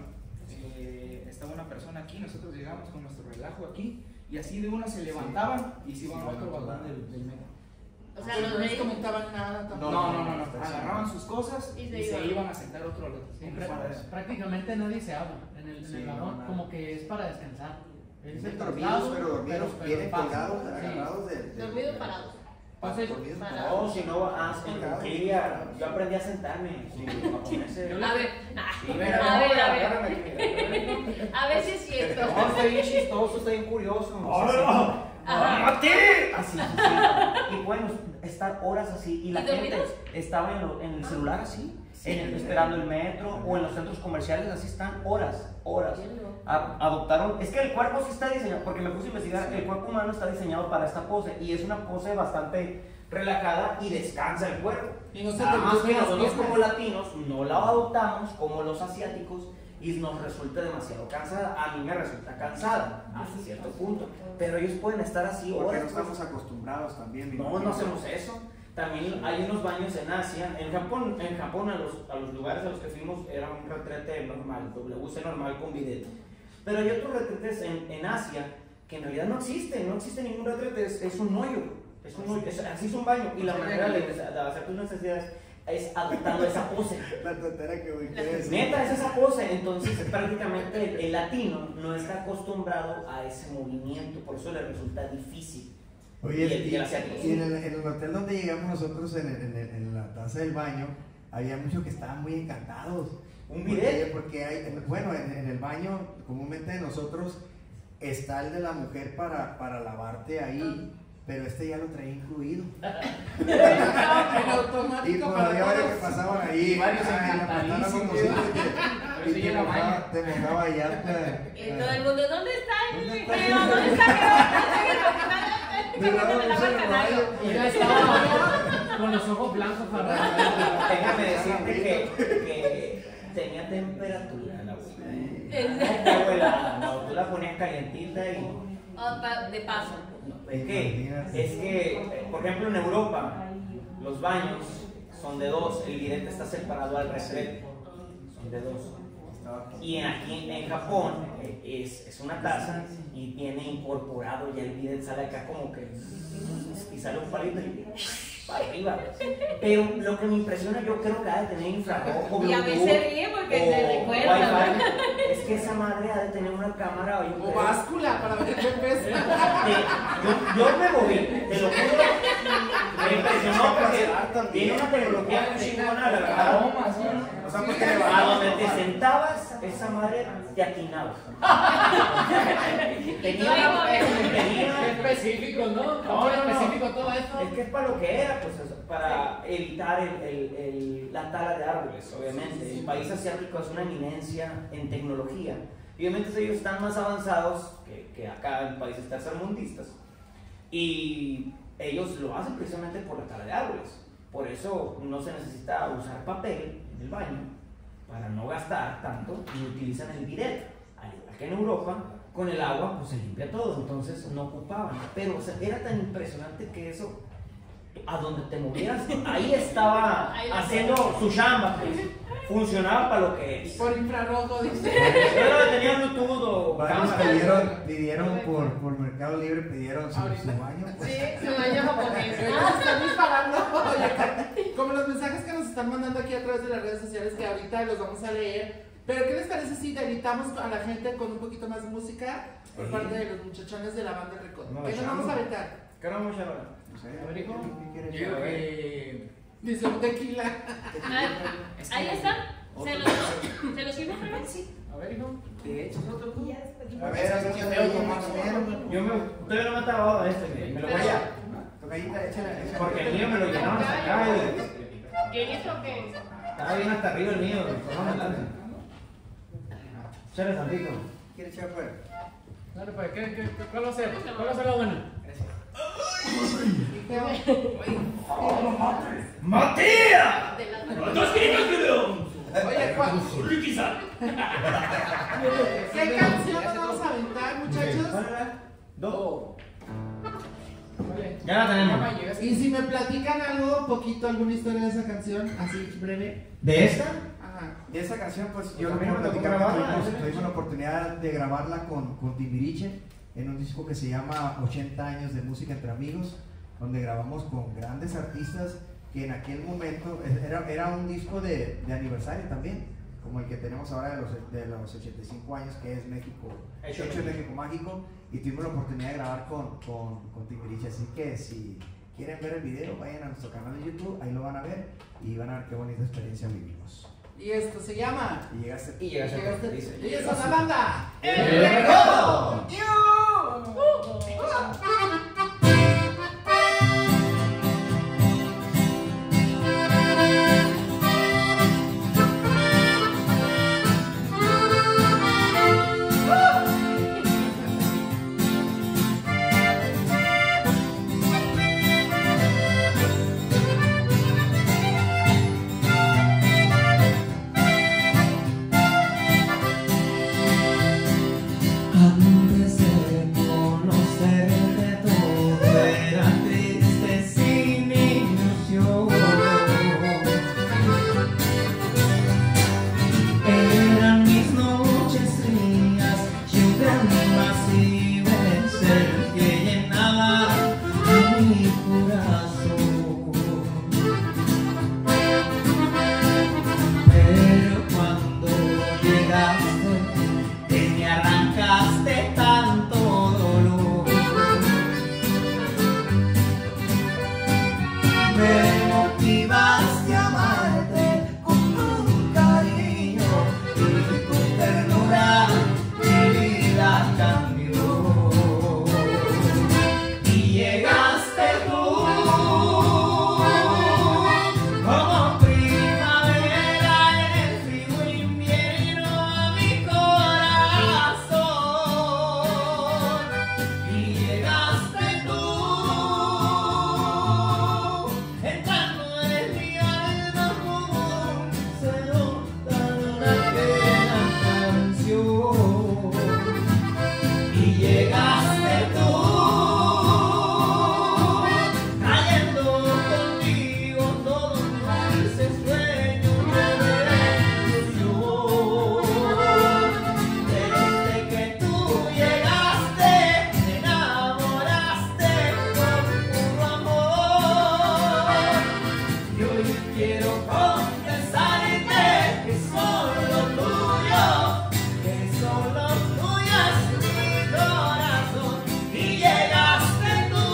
eh, estaba una persona aquí, nosotros llegamos con nuestro relajo aquí, y así de una se levantaban y se iban a otro vagón del, del metro. O sea, Pero los no les de- comentaban nada tampoco. No, no, no, no, agarraban sus cosas Y y se se iban. iban a sentar a otro lado. siempre para eso. Prácticamente nadie se habla en el, en Sí, el no, vagón, nada. como que es para descansar. Es el Dormidos, traslado, pero dormidos, pero vienen pasa. colgados, Sí. agarrados de. de- Dormidos de- parados. Entonces, dormidos para- parados. No, si no, ah, en Turquía, yo aprendí a sentarme. Sí, japoneses. A ver, Sí, a mira, ver, no, a agárrame ver. aquí, mira. A ver si es cierto. No, está bien chistoso, está bien curioso. Ajá. ¡Mati! Así, así. Y bueno, estar horas así. Y la ¿Y gente dormidos? estaba en, lo- en el celular así, en el- esperando el metro o en los centros comerciales, así están horas, horas. A- adoptaron, es que el cuerpo sí está diseñado, porque me puse a investigar, el cuerpo humano está diseñado para esta pose y es una pose bastante relajada y descansa el cuerpo. Y no se te Además que entumen las nosotros piernas. como latinos no la adoptamos como los asiáticos y nos resulta demasiado cansada. A mí me resulta cansada hasta cierto punto, pero ellos pueden estar así Porque horas. no estamos acostumbrados también. me No, imagino. no hacemos eso. También hay unos baños en Asia. En Japón, en Japón a, los, a los lugares a los que fuimos era un retrete normal, W C normal con bidet. Pero hay otros retretes en, en Asia que en realidad no existen, no existe ningún retrete, es, es un hoyo. Es un hoyo, es- así es un baño. Y la manera de, de hacer tus necesidades es adoptando esa pose. La tontera que voy a decir. Neta, es esa pose. Entonces, prácticamente el, el latino no está acostumbrado a ese movimiento, por eso le resulta difícil. Oye, Y el- y, y el asiático. y en, el, en el hotel donde llegamos nosotros, en, el- en, el- en la taza del baño, había muchos que estaban muy encantados. ¿Un Porque- bidet? Porque hay, bueno, en, en el baño, comúnmente de nosotros, está el de la mujer para, para lavarte ahí, pero este ya lo traía incluido. En Y automático pues para había varios que todos. pasaban ahí. Y varios ay, la patada encantadísimos. como siempre, ver y si te llega mojaba, baño. te mojaba ya. Y todo el mundo, ¿dónde está el ¿Dónde está? feo? ¿Dónde está el feo? verdad, Me lava no el se canario. Y ya estaba con los ojos blancos, Fernando. Déjame decirte que, que tenía temperatura la abuela. En- La abuela, no, tú la ponías calientita y. Ah, pa- De paso. Es que, es que, eh, por ejemplo, en Europa, los baños son de dos, el bidet está separado al retrete, son de dos. Y en- aquí en Japón eh, es, es una taza y tiene incorporado ya el bidet, sale acá como que y sale un palito y para arriba. Pero lo que me impresiona, yo creo que ha de tener infrarrojo, Y a mí Bluetooth, se ríe porque o se recuerda. Wi-Fi. Es que esa madre ha de tener una cámara yo O creo, báscula para ver qué pesa. de- yo, yo me moví, te lo juro. Me impresionó porque tiene una tecnología muy chingona, la verdad. Aromas, ¿sí? O sea, porque A donde te sentabas, esa madre te atinaba. Tenía una Qué tenía- específico, ¿no? No, ¿Cómo no, no. específico todo esto? Es que es para lo que era, pues es para evitar el, el- el- la tala de árboles, obviamente. El país asiático es una eminencia en tecnología. Y obviamente ellos están más avanzados que, que acá en países tercermundistas. Y ellos lo hacen precisamente por la tala de árboles. Por eso no se necesita usar papel en el baño para no gastar tanto y utilizan el bidet. Al igual que en Europa, con el agua pues se limpia todo, entonces no ocupaban. Pero o sea, era tan impresionante que eso, a donde te movieras, ahí estaba Ahí lo haciendo su chamba, pues. Funcionaba para lo que es. Por infrarrojo, dice. Pero tenía Bluetooth o Varios cámara. pidieron, pidieron por, por Mercado Libre, pidieron su, Ahorita. su baño. Pues. Sí, su baño japonés. Nos están disparando. Como los mensajes que nos están mandando aquí a través de las redes sociales que ahorita los vamos a leer. Pero ¿qué les parece si debilitamos a la gente con un poquito más de música por Sí. parte de los muchachones de la banda Recodo? No, ¿Qué nos chavo. vamos a aventar? ¿Qué era mucha hora? No sé, A ver, hijo. ¿qué quieres Yo digo saber? que. Dice un tequila. Ahí, ahí está. ¿Se los, ¿se los sirvo, Fernando? Sí. A ver, hijo. ¿Te echas otro tú? A ver, a ver, Qué a feo ver, tomar. también. Yo me, todavía no me he acabado este, me lo voy a. Tocallita, échale, échale. Porque el mío me lo llenaron hasta acá. y- ¿Quién hizo qué? Estaba bien hasta arriba el mío. Échale tantito. ¿Quieres echar fuera? Dale, pues, ¿qué, qué, qué- ¿cuál va a ser? ¿Cuál va a ser la buena? ¡Matías! De las Oye, ¿cuál? ¿Qué canción nos vamos a aventar, muchachos? Dos. Vale. Ya la tenemos. Y si me platican algo, un poquito, alguna historia de esa canción, así breve. ¿De esta? Ajá. De esa canción, pues Pues yo a mí no quiero me tocó platicar que grabarla, tuvimos, ¿eh? tuvimos la oportunidad de grabarla con, con Timbiriche en un disco que se llama ochenta años de música entre amigos, donde grabamos con grandes artistas que en aquel momento era, era un disco de, de aniversario también, como el que tenemos ahora de los, de los ochenta y cinco años, que es México, Hecho Hecho en México Mágico, y tuvimos la oportunidad de grabar con, con, con Timbiriche, así que si quieren ver el video, vayan a nuestro canal de YouTube, ahí lo van a ver y van a ver qué bonita experiencia vivimos. Y esto se llama. Y llegaste. Y llegaste. Llegaste- Dice. Y esa es la banda. ¡El Recodo! Antes de conocerte todo era triste sin ilusión. Eran mis noches frías, siempre un vacío en ser que llenaba mi corazón. Pero cuando llegaste que me arrancaste tanto dolor, me motivaste a amarte con tu cariño y tu ternura, mi vida cambió. Y llegaste tú como primavera en el frío invierno a mi corazón. Y llegaste tú entrando en mi alma como un celo tan aquella canción. Y llegaste tú trayendo contigo todos dulces sueños de ilusión. Desde que tú llegaste me enamoraste con puro amor. Y hoy quiero confesarte que solo tuyo, que solo tuyo es mi corazón. Y llegaste tú.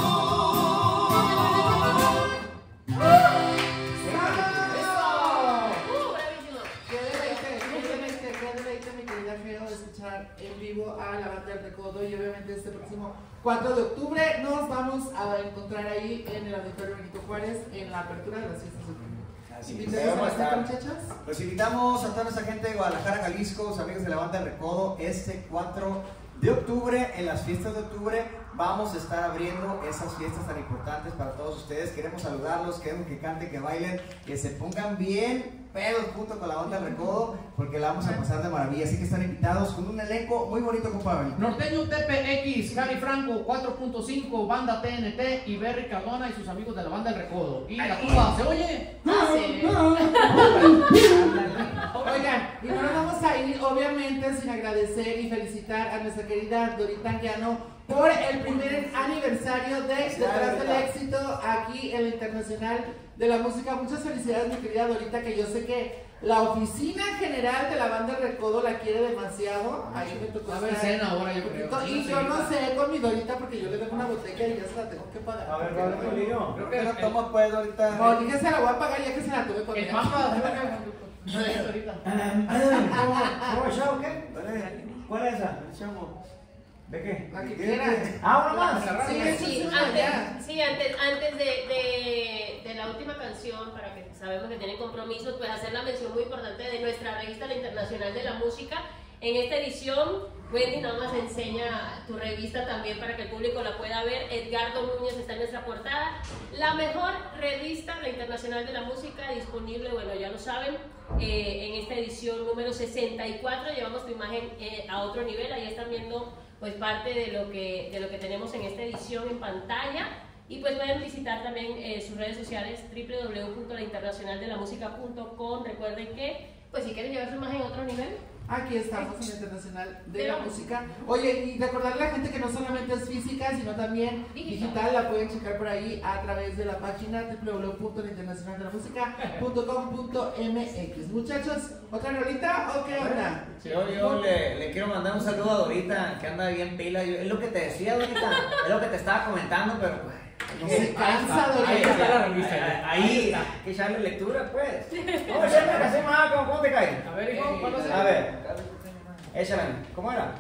¡Uh, bravísimo! Qué deleite, qué deleite, qué deleite, mi querida Geo, de escuchar en vivo a la banda del Recodo. Y obviamente este próximo cuatro de octubre nos vamos a encontrar ahí en el Auditorio Benito Juárez en la apertura de las fiestas de octubre. Así que Invitemos a vamos a la gente, estar. muchachas. Los invitamos a toda nuestra gente de Guadalajara, Jalisco, los amigos de la banda del Recodo, este cuatro de octubre, en las fiestas de octubre, vamos a estar abriendo esas fiestas tan importantes para todos ustedes. Queremos saludarlos, queremos que canten, que bailen, que se pongan bien pedos junto con la banda del Recodo, porque la vamos a pasar de maravilla. Así que están invitados con un elenco muy bonito, compadre. Norteño T P X, Javi Franco, cuatro punto cinco, Banda T N T y Berry Cardona y sus amigos de la banda del Recodo. Y la tuba, ¿se oye? Ah, sí. Oigan, y no nos vamos a ir obviamente sin agradecer y felicitar a nuestra querida Dorita Anguiano por el primer aniversario de Detrás del Éxito aquí en la Internacional de la Música. Muchas felicidades, mi querida Dorita, que yo sé que la oficina general de la banda Recodo la quiere demasiado. Ahí me tocó Va a haber estar cena ahora, yo un creo. poquito. Y yo no sé con mi Dorita porque yo le dejo una botella y ya se la tengo que pagar. A ver, vale, Polillo. Creo ¿Qué que no el- toma pues ahorita? No, dije se la voy a pagar ya que se la tuve con el ella. mapa, creo que- no es ahorita. ¿Cómo cómo es show, qué? ¿Cuál es esa? El show. ¿De qué? La que quieran. Ah, una más. Sí, eso Sí, es una ya. antes, sí, antes, antes de, de, de la última canción, para que sabemos que tienen compromisos, pues hacer la mención muy importante de nuestra revista La Internacional de la Música. En esta edición, Wendy nada más enseña tu revista también para que el público la pueda ver. Edgardo Núñez está en nuestra portada. La mejor revista, La Internacional de la Música, disponible, bueno, ya lo saben, eh, en esta edición número sesenta y cuatro. Llevamos tu imagen eh, a otro nivel. Ahí están viendo pues parte de lo que, de lo que tenemos en esta edición en pantalla. Y pues pueden visitar también eh, sus redes sociales w w w punto la internacional de la música punto com. Recuerden que, pues si quieren llevar su imagen a otro nivel, aquí estamos en la Internacional de la Música. Oye, y recordarle a la gente que no solamente es física, sino también digital, digital la pueden checar por ahí a través de la página w w w punto la internacional de la música punto com punto m x. Muchachos, ¿otra rolita o qué onda? Yo, yo le, le quiero mandar un saludo a Dorita, que anda bien pila. Yo, es lo que te decía, Dorita, es lo que te estaba comentando, pero pues, no se cansa, Dorita. Ahí está la revista. Ahí, ahí hay que echarle lectura, pues. ¿Cómo se llama? ¿Cómo se llama? ¿Cómo, ¿Cómo te cae? A ver, hijo, ¿cuándo se A ver, échale. ¿Cómo era?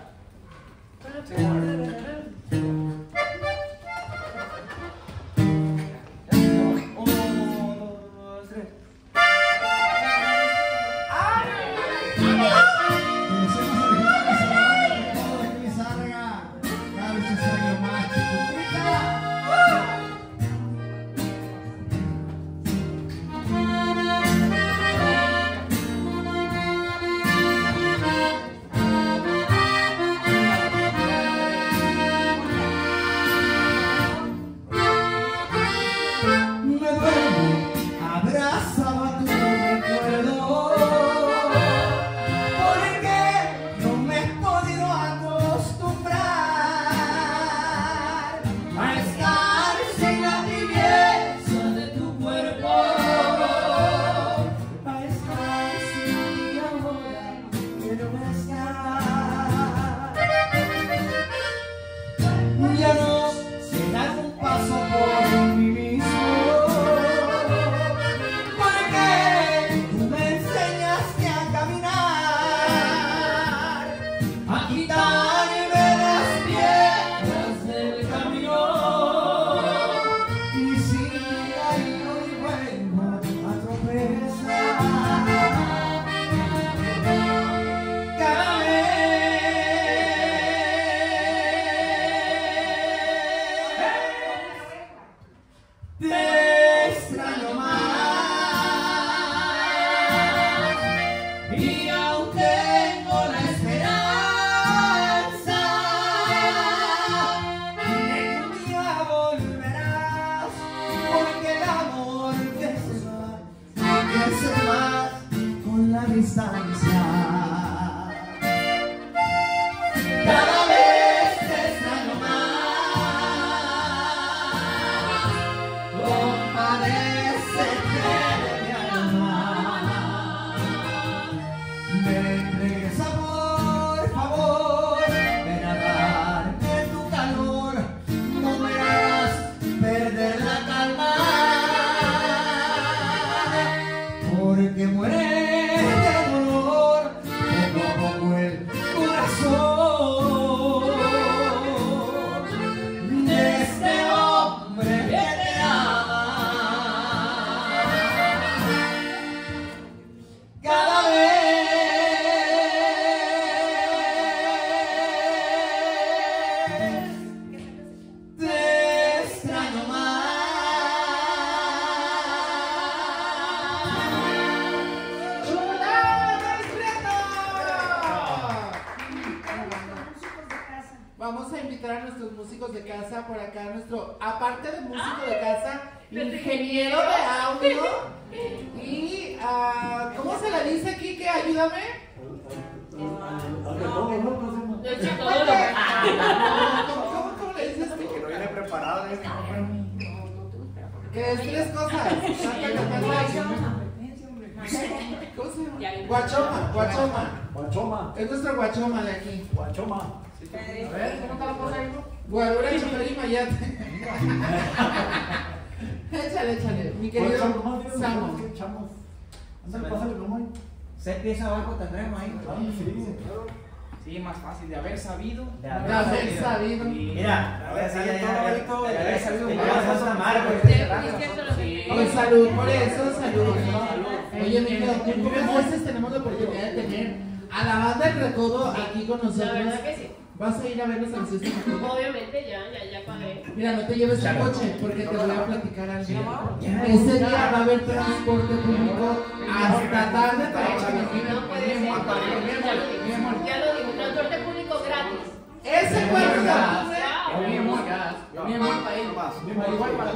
Vamos a invitar a nuestros músicos de casa por acá, nuestro, aparte de músico de casa, ingeniero de audio y, uh, ¿cómo se le dice aquí? Que ayúdame. ¿Cómo, cómo le dices tú? Que no viene preparado. Que es tres cosas. ¿Cómo se llama? Guachoma, guachoma. Guachoma. Es nuestro guachoma de aquí. Guachoma. A ver, ¿cómo está la cosa ahí? Guadura, chofer y mayate. Échale, échale. Mi querido Samo. ¿Seis pies abajo tendremos ahí? Sí, más fácil de haber sabido. De haber sabido. Mira, ahora sí, ya, ya, de haber sabido. Pues salud, por eso, salud. Oye, mi querido, ¿cuántas veces tenemos la oportunidad de tener a la banda del Recodo aquí con nosotros? La verdad que sí. ¿Vas a ir a verlos al César? Obviamente, ya, ya, ya cuadré. Mira, no te lleves el coche porque te voy a platicar algo. Ese día va a haber transporte público hasta tarde para No puede ser. Ya lo digo, transporte público gratis. Ese cuerpo Yo bien muy gas. Yo bien muy país. Igual para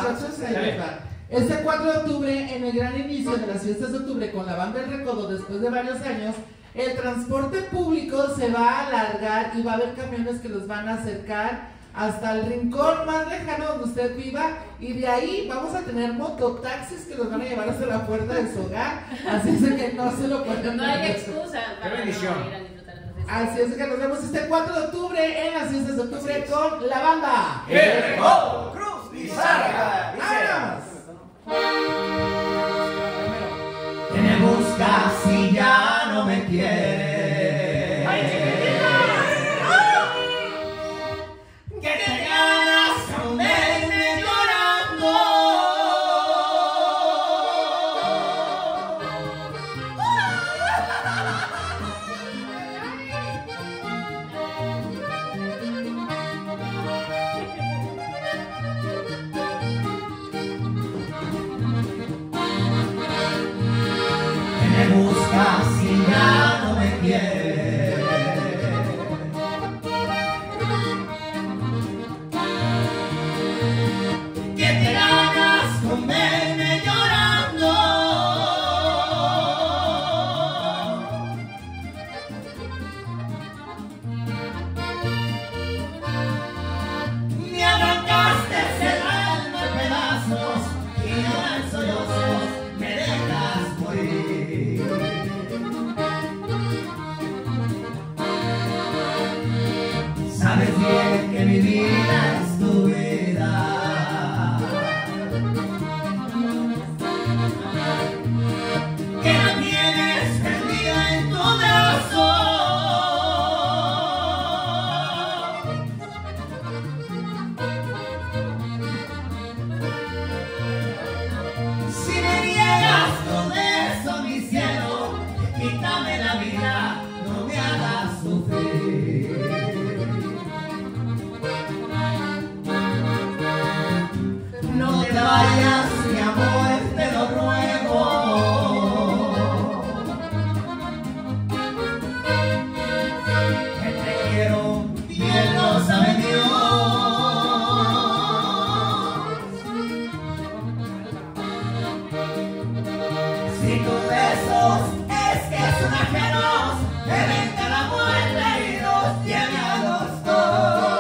muchachos, ahí les va. Este cuatro de octubre, en el gran inicio de las fiestas de octubre con la banda El Recodo, después de varios años, el transporte público se va a alargar y va a haber camiones que los van a acercar hasta el rincón más lejano donde usted viva, y de ahí vamos a tener mototaxis que los van a llevar hasta la puerta de su hogar, así es que no se lo pueden No hay perder. excusa para no ir a disfrutar de los festivales. Así es que nos vemos este cuatro de octubre en las fiestas de octubre con la banda El Recodo, Cruz y Sarga. ¡Vámonos! Que me buscas si ya no me quieres. Que te ganas con verme llorando. Que me buscas si ya no me quieres. Que te ganas con verme llorando. Me arrancaste el alma en pedazos y ahora en sollozos me dejas morir. Sabes bien que mi vida es tu vida, que la tienes perdida en tu brazo. Si me niegas todo eso, mi cielo, quítame la vida, no me hagas sufrir. No te vayas, mi amor, te lo ruego. Que te quiero, bien lo sabe Dios. Si tus besos es que son ajenos, que venga la muerte y nos lleve a los dos.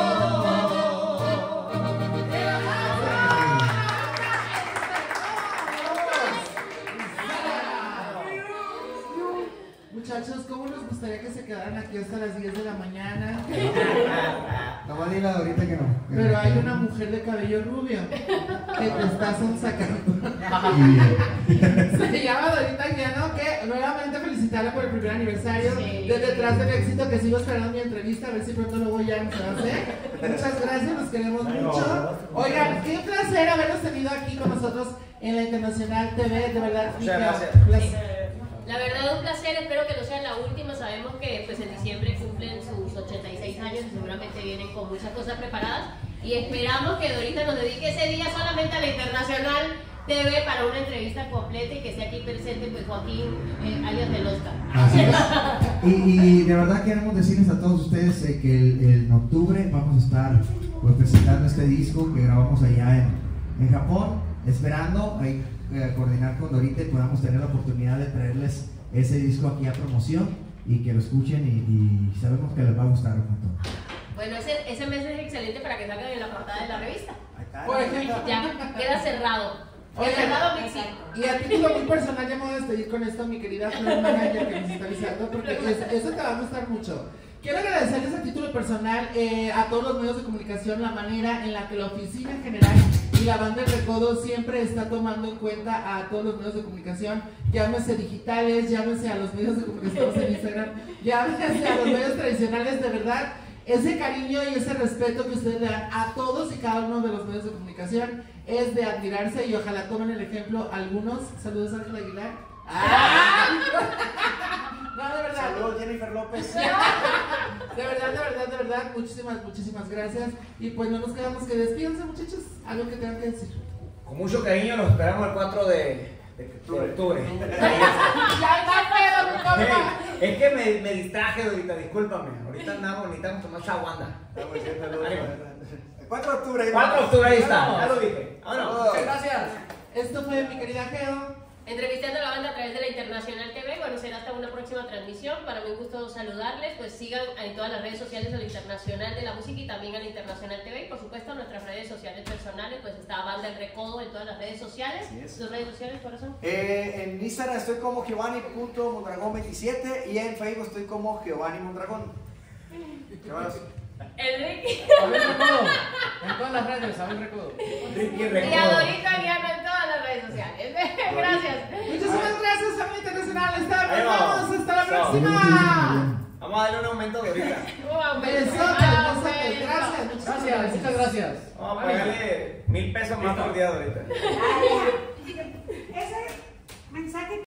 Muchachos, ¿cómo nos gustaría que se quedaran aquí hasta las diez de la mañana? No vale la de ahorita que no. Pero hay una mujer de cabello rubio que te está sonsacando. Se llama Dorita Guiano, que nuevamente felicitarla por el primer aniversario. Sí. De detrás del éxito, que sigo esperando mi entrevista, a ver si pronto luego ya no se va a hacer. Muchas gracias, los queremos mucho. Oigan, qué placer haberlos tenido aquí con nosotros en la Internacional T V, de verdad. Muchas gracias. Placer. La verdad, un placer, espero que no sea la última. Sabemos que pues, en diciembre cumplen sus ochenta y seis años y seguramente vienen con muchas cosas preparadas. Y esperamos que Dorita nos dedique ese día solamente a la Internacional T V para una entrevista completa y que esté aquí presente pues Joaquín, eh, alias del Oscar. Así es. Y, y de verdad queremos decirles a todos ustedes eh, que el, el en octubre vamos a estar pues, presentando este disco que grabamos allá en, en Japón, esperando ahí, eh, coordinar con Dorita y podamos tener la oportunidad de traerles ese disco aquí a promoción y que lo escuchen y, y sabemos que les va a gustar un montón. Bueno, ese, ese mes es excelente para que salgan en la portada de la revista. Por ejemplo, Ya queda cerrado. Oigan, Cerrado, Mixi. y a título muy personal ya me voy a despedir con esto, mi querida Flor Manager, que nos está avisando, porque es- eso te va a gustar mucho. Quiero agradecerles a título personal eh, a todos los medios de comunicación la manera en la que la oficina en general y la banda El Recodo siempre está tomando en cuenta a todos los medios de comunicación, llámese digitales, llámese a los medios de comunicación en Instagram, llámese a los medios tradicionales, de verdad. Ese cariño y ese respeto que ustedes le dan a todos y cada uno de los medios de comunicación es de admirarse y ojalá tomen el ejemplo algunos. Saludos a Ángel Aguilar. ¡Ah! No, de verdad. Saludos, Jennifer López. De verdad, de verdad, de verdad, muchísimas, muchísimas gracias. Y pues no nos quedamos que despídense, muchachos. Algo que tengan que decir. Con mucho cariño los esperamos el cuatro de, de octubre. Ya está pedo, mi compa. Hey, es que me, me distraje ahorita, discúlpame. Ahorita andamos, necesitamos tomar chaguanda. Estamos diciendo saludos. Ánimo. cuatro de octubre. cuatro de octubre, ahí está. Vámonos. Ya lo dije. Vámonos. Muchas gracias. Esto fue mi querida Geo. Entrevistando a la banda a través de la Internacional T V. Bueno, será hasta una próxima transmisión. Para mí un gusto saludarles. Pues sigan en todas las redes sociales a la Internacional de la Música y también a la Internacional T V. Y por supuesto en nuestras redes sociales personales, pues está Banda El Recodo en todas las redes sociales. ¿Tus redes sociales, corazón? Eh, en Instagram estoy como Giovanni punto Mondragón veintisiete y en Facebook estoy como Giovanni Mondragón. ¿Qué más? El Ricky. Abel Recodo. En todas las redes, Abel Recodo. Ricky Y Recodo. a Dorita Guiano en todas las redes sociales. Gracias. Muchísimas gracias, familia internacional. Está, Ahí nos vamos. vemos. Hasta la Chao. próxima. Vamos a darle un aumento de ahorita. Un beso. Besote, Ah, besote. beso. Gracias, muchísimas Gracias, muchas gracias. Vamos a pagarle mil pesos más por día de ahorita. Ese mensaje